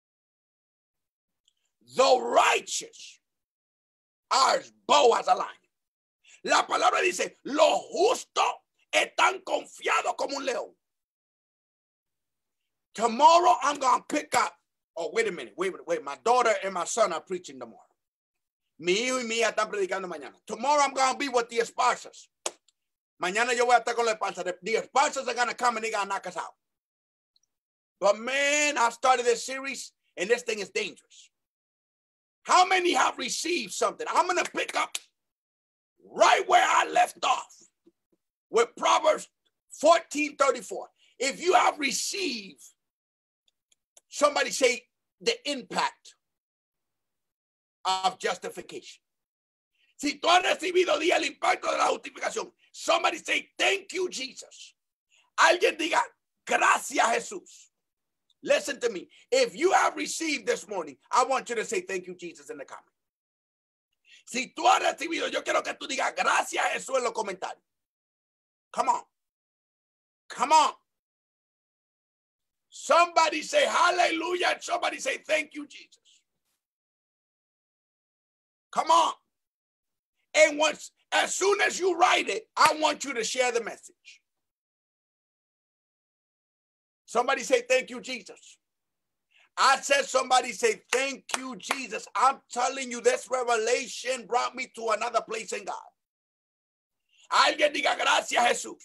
the righteous are as bold as a lion. La palabra dice, los justos están confiados como un león. Tomorrow I'm going to pick up, oh, wait a minute, wait. My daughter and my son are preaching tomorrow. Mi hijo y mi hija están predicando mañana. Tomorrow I'm going to be with the Esparsas. Mañana yo voy a estar con los Esparsas. The Esparsas are going to come and they're going to knock us out. But man, I started this series and this thing is dangerous. How many have received something? I'm going to pick up right where I left off with Proverbs 14:34. If you have received, somebody say the impact of justification. Si tú has recibido el impacto de la justificación, somebody say thank you, Jesus. Alguien diga gracias, Jesús. Listen to me. If you have received this morning, I want you to say thank you, Jesus, in the comment. Si tú has recibido, yo quiero que tú digas gracias, Jesús, en los comentarios. Come on. Come on. Somebody say hallelujah and somebody say thank you, Jesus. Come on. And as soon as you write it, I want you to share the message. Somebody say thank you, Jesus. I said somebody say thank you, Jesus. I'm telling you, this revelation brought me to another place in God. Alguien diga gracias, Jesús.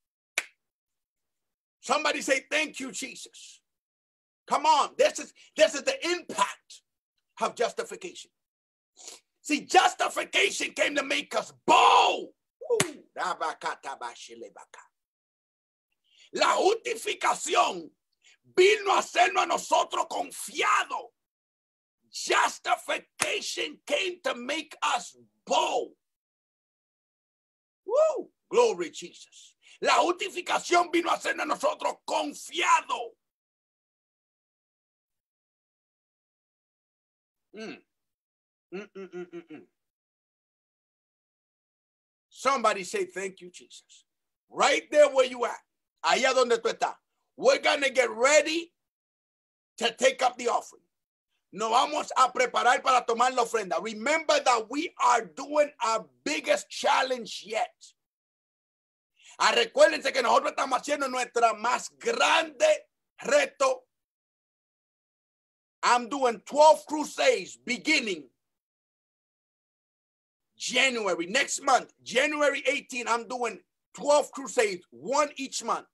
Somebody say thank you, Jesus. Come on, this is the impact of justification. See, justification came to make us bold. La justificación vino a hacernos a nosotros confiados. Justification came to make us bold. Woo! Glory Jesus. La justificación vino a hacernos a nosotros confiados. Somebody say thank you, Jesus. Right there where you at. Allá donde tú estás. We're going to get ready to take up the offering. Nos vamos a preparar para tomar la ofrenda. Remember that we are doing our biggest challenge yet. Recuérdense que nosotros estamos haciendo nuestra más grande reto. I'm doing 12 crusades beginning January, next month, January 18, I'm doing 12 crusades, one each month.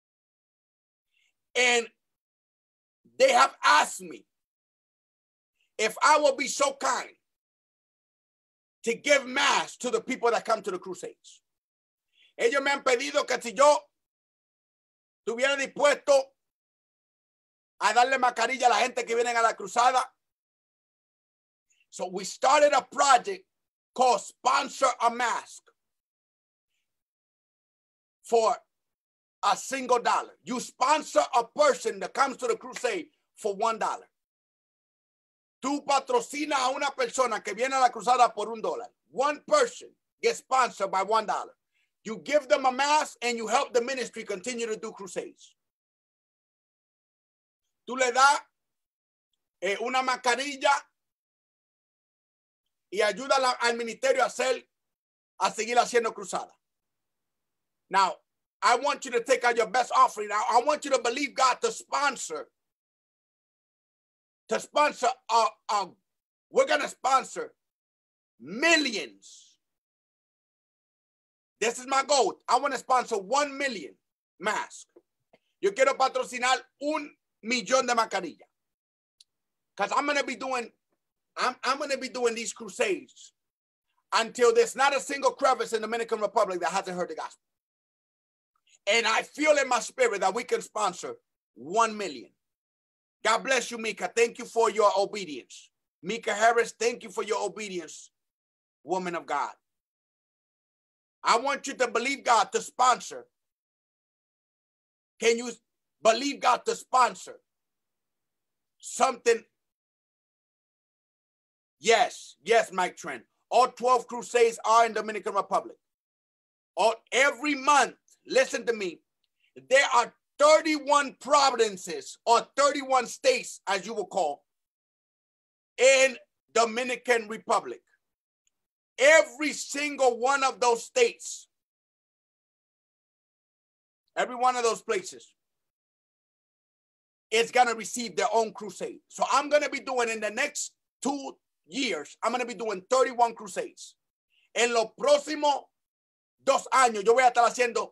And they have asked me if I will be so kind to give mass to the people that come to the crusades. Ellos me han pedido que si yo estuviera dispuesto a darle mascarilla a la gente que vienen a la cruzada. So we started a project called Sponsor a Mask for a single $1. You sponsor a person that comes to the crusade for $1. Tú patrocinas a una persona que viene a la cruzada por $1. One person gets sponsored by $1. You give them a mask and you help the ministry continue to do crusades. Tú le das una mascarilla y ayuda al ministerio a hacer a seguir haciendo cruzada. Now, I want you to take out your best offering. Now, I want you to believe God to sponsor. We're going to sponsor millions. This is my goal. I want to sponsor 1 million masks. Yo quiero patrocinar 1 millón de mascarillas. Because I'm going to be doing these crusades until there's not a single crevice in the Dominican Republic that hasn't heard the gospel. And I feel in my spirit that we can sponsor 1 million. God bless you, Mika. Thank you for your obedience. Mika Harris, thank you for your obedience, woman of God. I want you to believe God to sponsor. Can you believe God to sponsor something? Yes, Mike Trent. All 12 crusades are in Dominican Republic. Every month, listen to me, there are 31 provinces or 31 states, as you will call, in Dominican Republic. Every single one of those states, every one of those places is going to receive their own crusade. So I'm going to be doing in the next 2 years, I'm going to be doing 31 crusades. En los próximos 2 años, yo voy a estar haciendo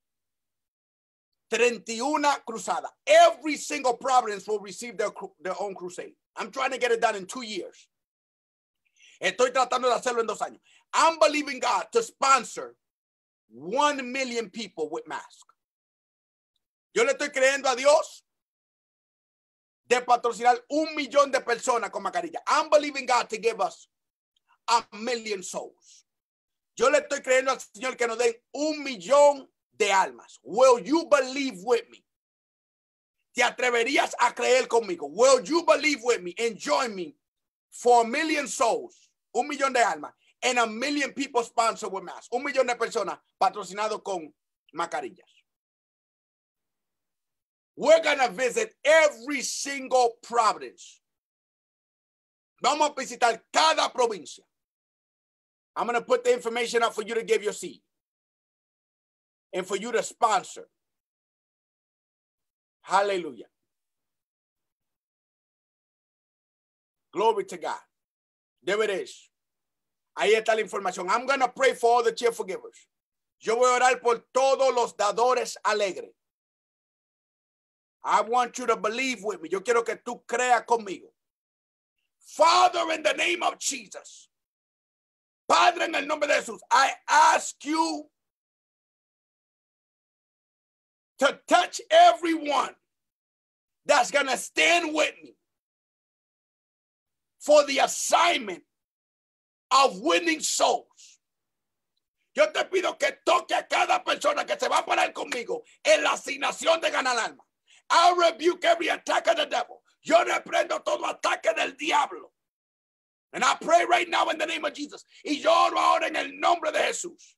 31 cruzadas. Every single province will receive their own crusade. I'm trying to get it done in 2 years. Estoy tratando de hacerlo en 2 años. I'm believing God to sponsor 1 million people with masks. Yo le estoy creyendo a Dios de patrocinar 1 millón de personas con mascarilla. I'm believing God to give us 1 million souls. Yo le estoy creyendo al Señor que nos den 1 millón de almas. Will you believe with me? ¿Te atreverías a creer conmigo? Will you believe with me and join me for 1 million souls, 1 millón de almas, and 1 million people sponsored with masks? 1 millón de personas patrocinados con mascarillas. We're going to visit every single province. Vamos a visitar cada provincia. I'm going to put the information up for you to give your seed and for you to sponsor. Hallelujah. Glory to God. There it is. Ahí está la información. I'm going to pray for all the cheerful givers. Yo voy a orar por todos los dadores alegres. I want you to believe with me. Yo quiero que tú creas conmigo. Father, in the name of Jesus. Padre, en el nombre de Jesús, I ask you to touch everyone that's going to stand with me for the assignment of winning souls. Yo te pido que toque a cada persona que se va a parar conmigo en la asignación de ganar alma. I rebuke every attack of the devil. Yo reprendo todo ataque del diablo. And I pray right now in the name of Jesus. Y yo oro ahora en el nombre de Jesús.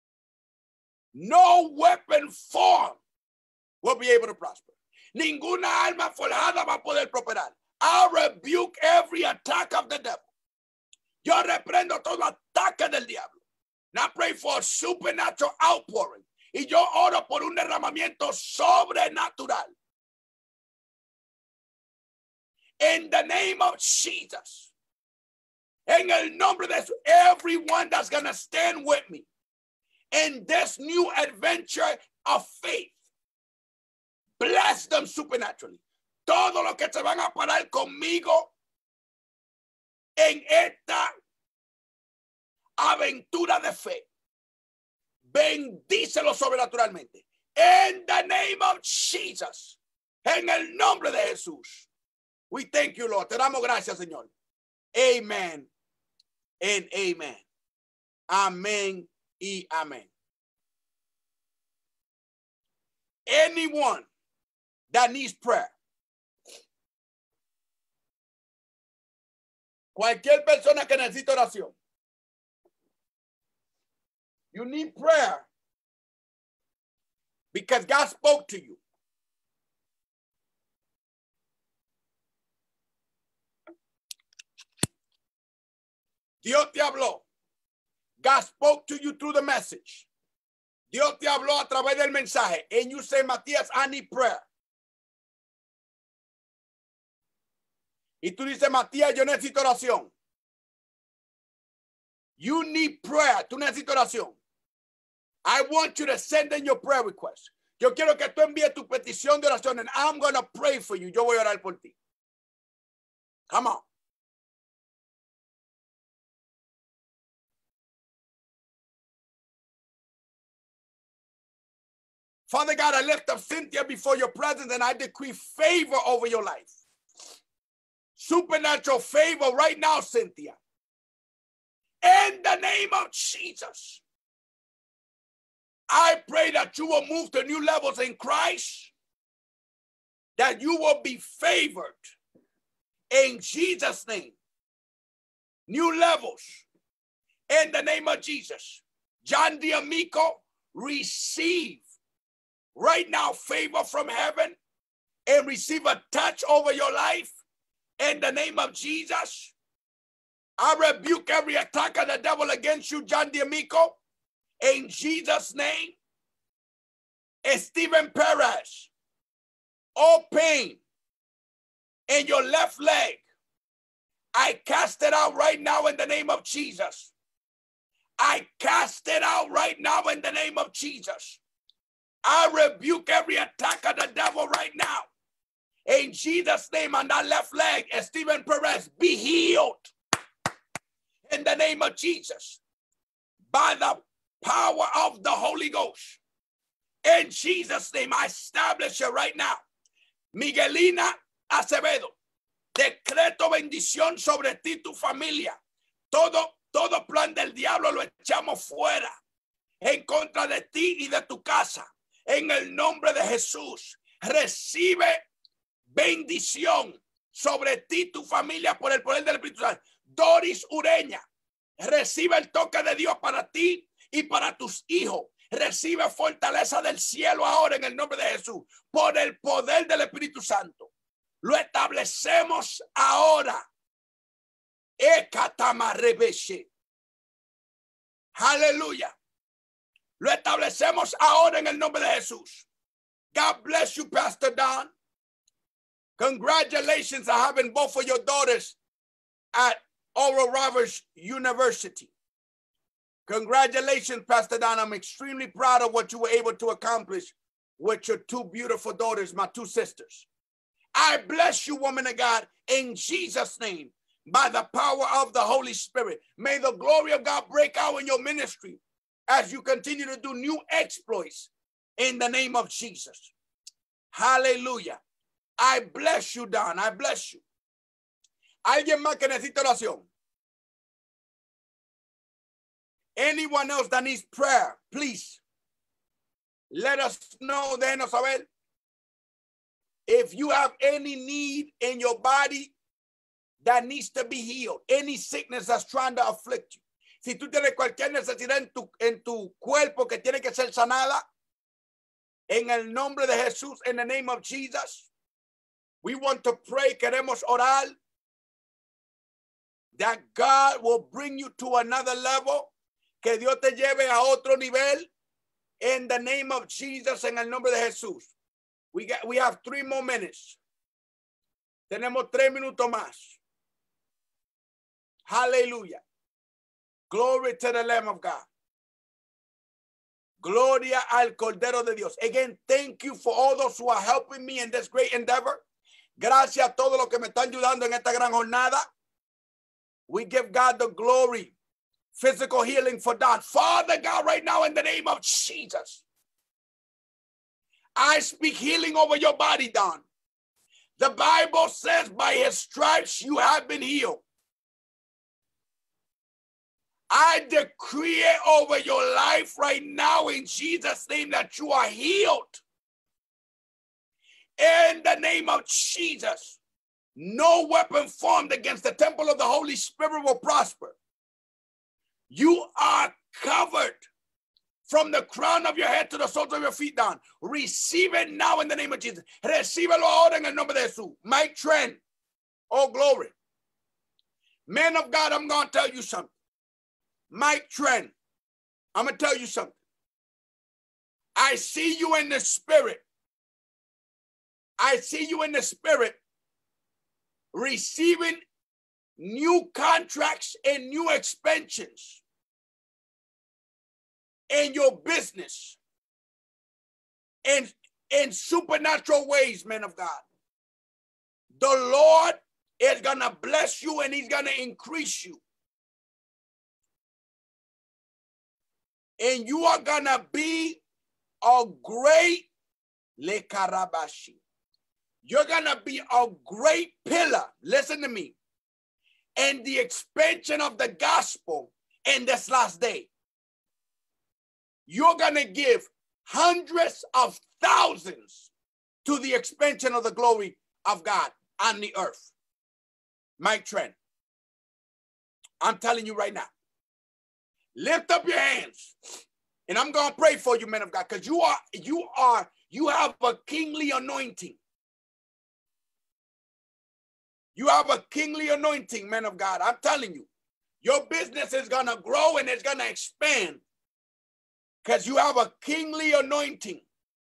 No weapon formed will be able to prosper. Ninguna alma forjada va a poder prosperar. I rebuke every attack of the devil. Yo reprendo todo ataque del diablo. And I pray for a supernatural outpouring. Y yo oro por un derramamiento sobrenatural. In the name of Jesus. En el nombre de Jesús. Everyone that's going to stand with me in this new adventure of faith. Bless them supernaturally. Todos los que se van a parar conmigo en esta aventura de fe. Bendícelo sobrenaturalmente. In the name of Jesus. En el nombre de Jesús. We thank you, Lord. Te damos gracias, Señor. Amen and amen. Amén y amén. Anyone that needs prayer. Cualquier persona que necesita oración. You need prayer because God spoke to you. Dios te habló. God spoke to you through the message. Dios te habló a través del mensaje. And you say, Matías, I need prayer. Y tú dices, Matías, yo necesito oración. You need prayer. Tú necesitas oración. I want you to send in your prayer request. Yo quiero que tú envíes tu petición de oración and I'm going to pray for you. Yo voy a orar por ti. Come on. Father God, I lift up Cynthia before your presence and I decree favor over your life. Supernatural favor right now, Cynthia. In the name of Jesus. I pray that you will move to new levels in Christ, that you will be favored in Jesus' name. New levels in the name of Jesus. John D'Amico, receive right now favor from heaven and receive a touch over your life in the name of Jesus. I rebuke every attack of the devil against you, John D'Amico. In Jesus' name, Stephen Perez, all pain in your left leg, I cast it out right now in the name of Jesus. I cast it out right now in the name of Jesus. I rebuke every attack of the devil right now. In Jesus' name, on that left leg, Stephen Perez, be healed in the name of Jesus. By the power of the Holy Ghost. In Jesus' name, I establish it right now. Miguelina Acevedo, decreto bendición sobre ti, tu familia. Todo plan del diablo lo echamos fuera. En contra de ti y de tu casa. En el nombre de Jesús. Recibe bendición sobre ti, tu familia, por el poder del Espíritu Santo. Doris Ureña, recibe el toque de Dios para ti y para tus hijos. Recibe fortaleza del cielo ahora en el nombre de Jesús. Por el poder del Espíritu Santo. Lo establecemos ahora. Aleluya. Lo establecemos ahora en el nombre de Jesús. God bless you, Pastor Don. Congratulations on having both of your daughters at Oral Roberts University. Congratulations, Pastor Don. I'm extremely proud of what you were able to accomplish with your two beautiful daughters, my two sisters. I bless you, woman of God, in Jesus' name, by the power of the Holy Spirit. May the glory of God break out in your ministry as you continue to do new exploits in the name of Jesus. Hallelujah. I bless you, Don. I bless you. ¿Alguien más que necesita oración? Anyone else that needs prayer, please let us know. Déjenos saber. If you have any need in your body that needs to be healed, any sickness that's trying to afflict you. Si tú tienes cualquier necesidad en tu cuerpo que tiene que ser sanada, en el nombre de Jesús, in the name of Jesus, we want to pray, queremos orar, that God will bring you to another level, que Dios te lleve a otro nivel, in the name of Jesus, en el nombre de Jesús. We have 3 more minutes. Tenemos 3 minutos más. Hallelujah. Glory to the Lamb of God. Gloria al Cordero de Dios. Again, thank you for all those who are helping me in this great endeavor. Gracias a todos los que me están ayudando en esta gran jornada. We give God the glory. Physical healing for Don. Father God, right now in the name of Jesus, I speak healing over your body, Don. The Bible says by his stripes you have been healed. I decree it over your life right now in Jesus' name that you are healed. In the name of Jesus, no weapon formed against the temple of the Holy Spirit will prosper. You are covered from the crown of your head to the soles of your feet down. Receive it now in the name of Jesus. Recíbelo ahora en el nombre de Jesús. Mike Trent, oh glory. Man of God, I'm going to tell you something. Mike Trent, I'm going to tell you something. I see you in the spirit. I see you in the spirit receiving new contracts and new expansions in your business in supernatural ways, men of God. The Lord is going to bless you and he's going to increase you. And you are going to be a great lekarabashi. You're going to be a great pillar. Listen to me. And the expansion of the gospel in this last day. You're going to give hundreds of thousands to the expansion of the glory of God on the earth. Mike Trent, I'm telling you right now, lift up your hands and I'm going to pray for you, men of God, because you have a kingly anointing. You have a kingly anointing, men of God. I'm telling you, your business is going to grow and it's going to expand because you have a kingly anointing.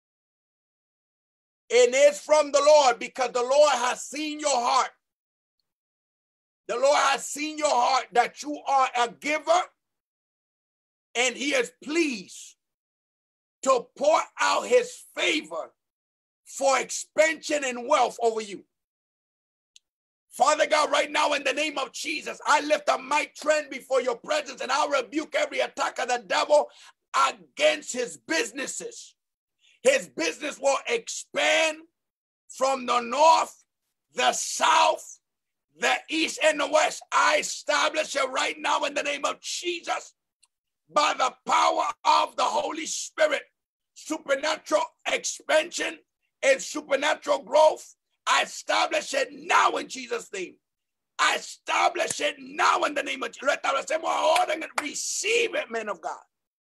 And it's from the Lord because the Lord has seen your heart. The Lord has seen your heart that you are a giver and he is pleased to pour out his favor for expansion and wealth over you. Father God, right now in the name of Jesus, I lift up Mike Trent before your presence and I rebuke every attack of the devil against his businesses. His business will expand from the north, the south, the east, and the west. I establish it right now in the name of Jesus by the power of the Holy Spirit. Supernatural expansion and supernatural growth. I establish it now in Jesus' name. I establish it now in the name of Jesus. Receive it, men of God.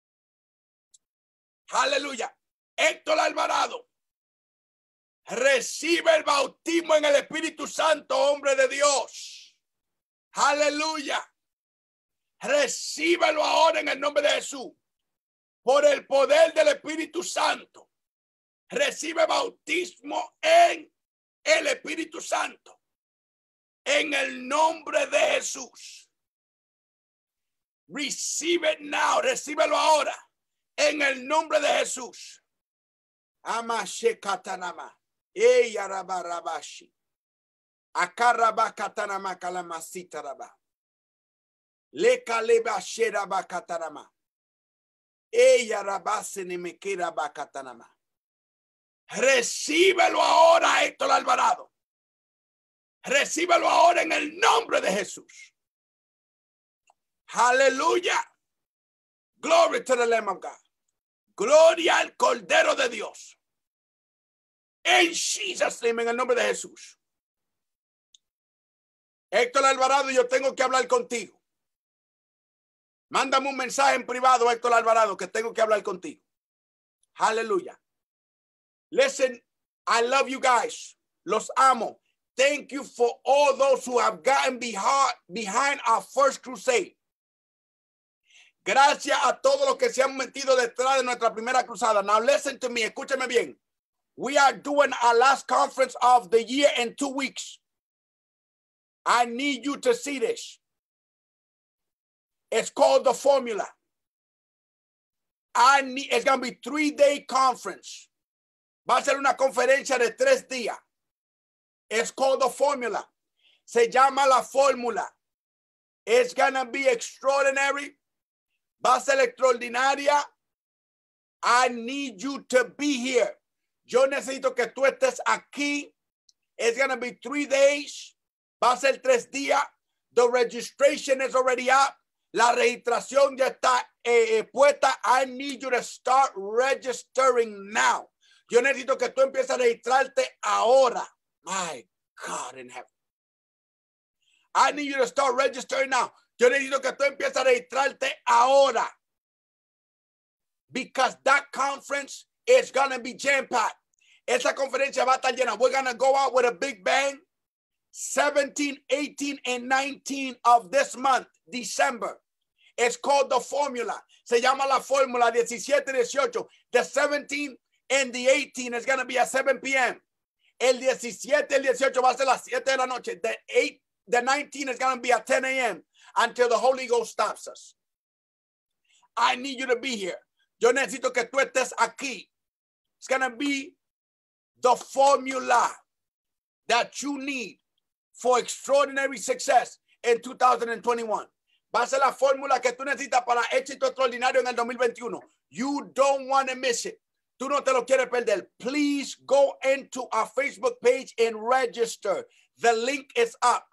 Hallelujah. Héctor Alvarado, recibe el bautismo en el Espíritu Santo, hombre de Dios. Aleluya. Recíbelo ahora en el nombre de Jesús. Por el poder del Espíritu Santo. Recibe bautismo en el Espíritu Santo. En el nombre de Jesús. Receive it now. Recíbelo ahora. En el nombre de Jesús. Amashe katanama. Eyarabarabashi. Akaraba katanama kalamasita raba. Lekaleba sheraba katanama. Eyarabase nemekera bakatanama. Recíbelo ahora, Héctor Alvarado. Recíbelo ahora en el nombre de Jesús. Aleluya. Glory to the Lamb of God. Gloria al Cordero de Dios. En Jesus' name, en el nombre de Jesús. Héctor Alvarado, yo tengo que hablar contigo. Mándame un mensaje en privado, Héctor Alvarado, que tengo que hablar contigo. Aleluya. Listen, I love you guys. Los amo. Thank you for all those who have gotten behind our first crusade. Gracias a todos los que se han metido detrás de nuestra primera cruzada. Now listen to me, escúchame bien. We are doing our last conference of the year in 2 weeks. I need you to see this. It's called The Formula. It's going to be 3-day conference. Va a ser una conferencia de 3 días. It's called The Formula. Se llama La Fórmula. It's going to be extraordinary. Va a ser extraordinaria. I need you to be here. Yo necesito que tú estés aquí. It's going to be 3 days. Va a ser 3 días. The registration is already up. La registración ya está puesta. I need you to start registering now. Yo necesito que tú empieces a registrarte ahora. My God in heaven. I need you to start registering now. Yo necesito que tú empieces a registrarte ahora. Because that conference is going to be jam-packed. Esa conferencia va a estar llena. We're going to go out with a big bang. 17, 18, and 19 of this month, December. It's called the formula. Se llama la fórmula 17-18. The 17 and the 18 is going to be at 7 p.m. El 17, el 18 va a ser las 7 de la noche. The 19 is going to be at 10 a.m. until the Holy Ghost stops us. I need you to be here. Yo necesito que tú estés aquí. It's going to be the formula that you need for extraordinary success in 2021. Va a ser la fórmula que tú necesitas para éxito extraordinario en el 2021. You don't want to miss it. Tú no te lo quieres perder. Please go into our Facebook page and register. The link is up.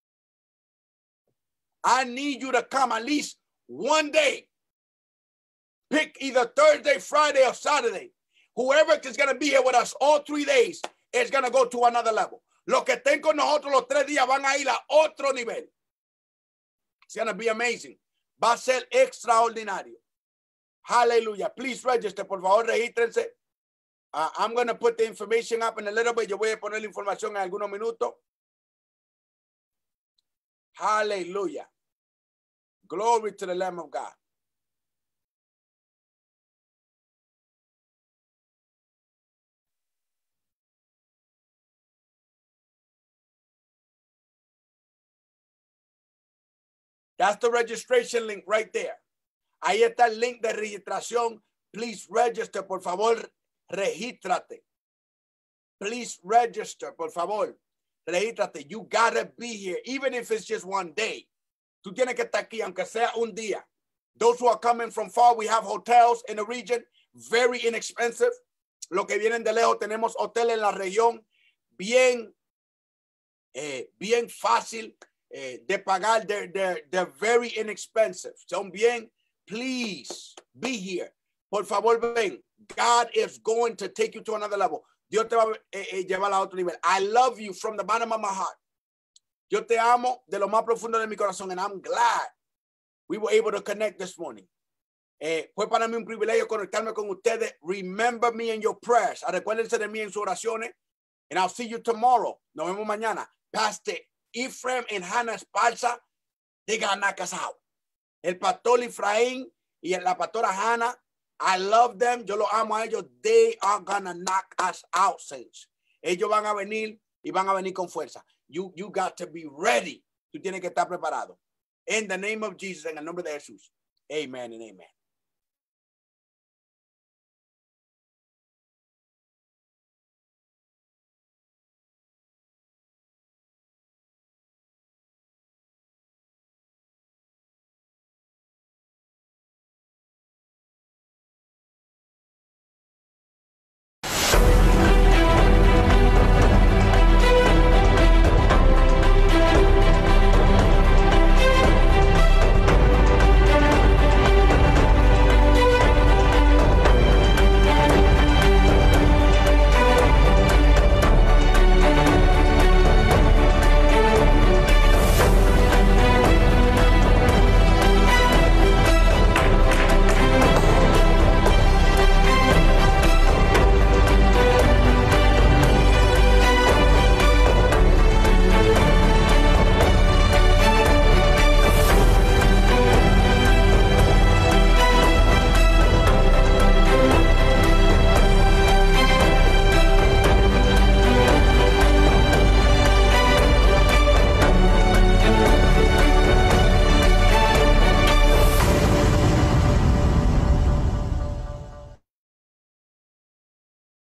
I need you to come at least one day. Pick either Thursday, Friday, or Saturday. Whoever is going to be here with us all 3 days is going to go to another level. Los que estén con nosotros los 3 días van a ir a otro nivel. It's going to be amazing. Va a ser extraordinario. Hallelujah. Please register. Por favor, regístrense. I'm going to put the information up in a little bit. Yo voy a poner la información en algunos minutos. Hallelujah. Glory to the Lamb of God. That's the registration link right there. Ahí está el link de registración. Please register, por favor, regístrate. Please register, por favor, regístrate. You gotta be here, even if it's just one day. Tú tienes que estar aquí, aunque sea un día. Those who are coming from far, we have hotels in the region, very inexpensive. Los que vienen de lejos, tenemos hoteles en la región, bien fácil de pagar. They're very inexpensive. Son bien. Please be here. Por favor, ven. God is going to take you to another level. Dios te va a llevar a otro nivel. I love you from the bottom of my heart. Yo te amo de lo más profundo de mi corazón, and I'm glad we were able to connect this morning. Fue para mí un privilegio conectarme con ustedes. Remember me in your prayers. Recuérdense de mí en sus oraciones. And I'll see you tomorrow. Nos vemos mañana. Pastor Ephraim and Hannah Esparza, they got knock us out. El pastor Efraín y la pastora Hannah, I love them. Yo los amo a ellos. They are gonna knock us out, saints. Ellos van a venir y van a venir con fuerza. You got to be ready. Tú tienes que estar preparado. In the name of Jesus, en el nombre de Jesús. Amen and amen.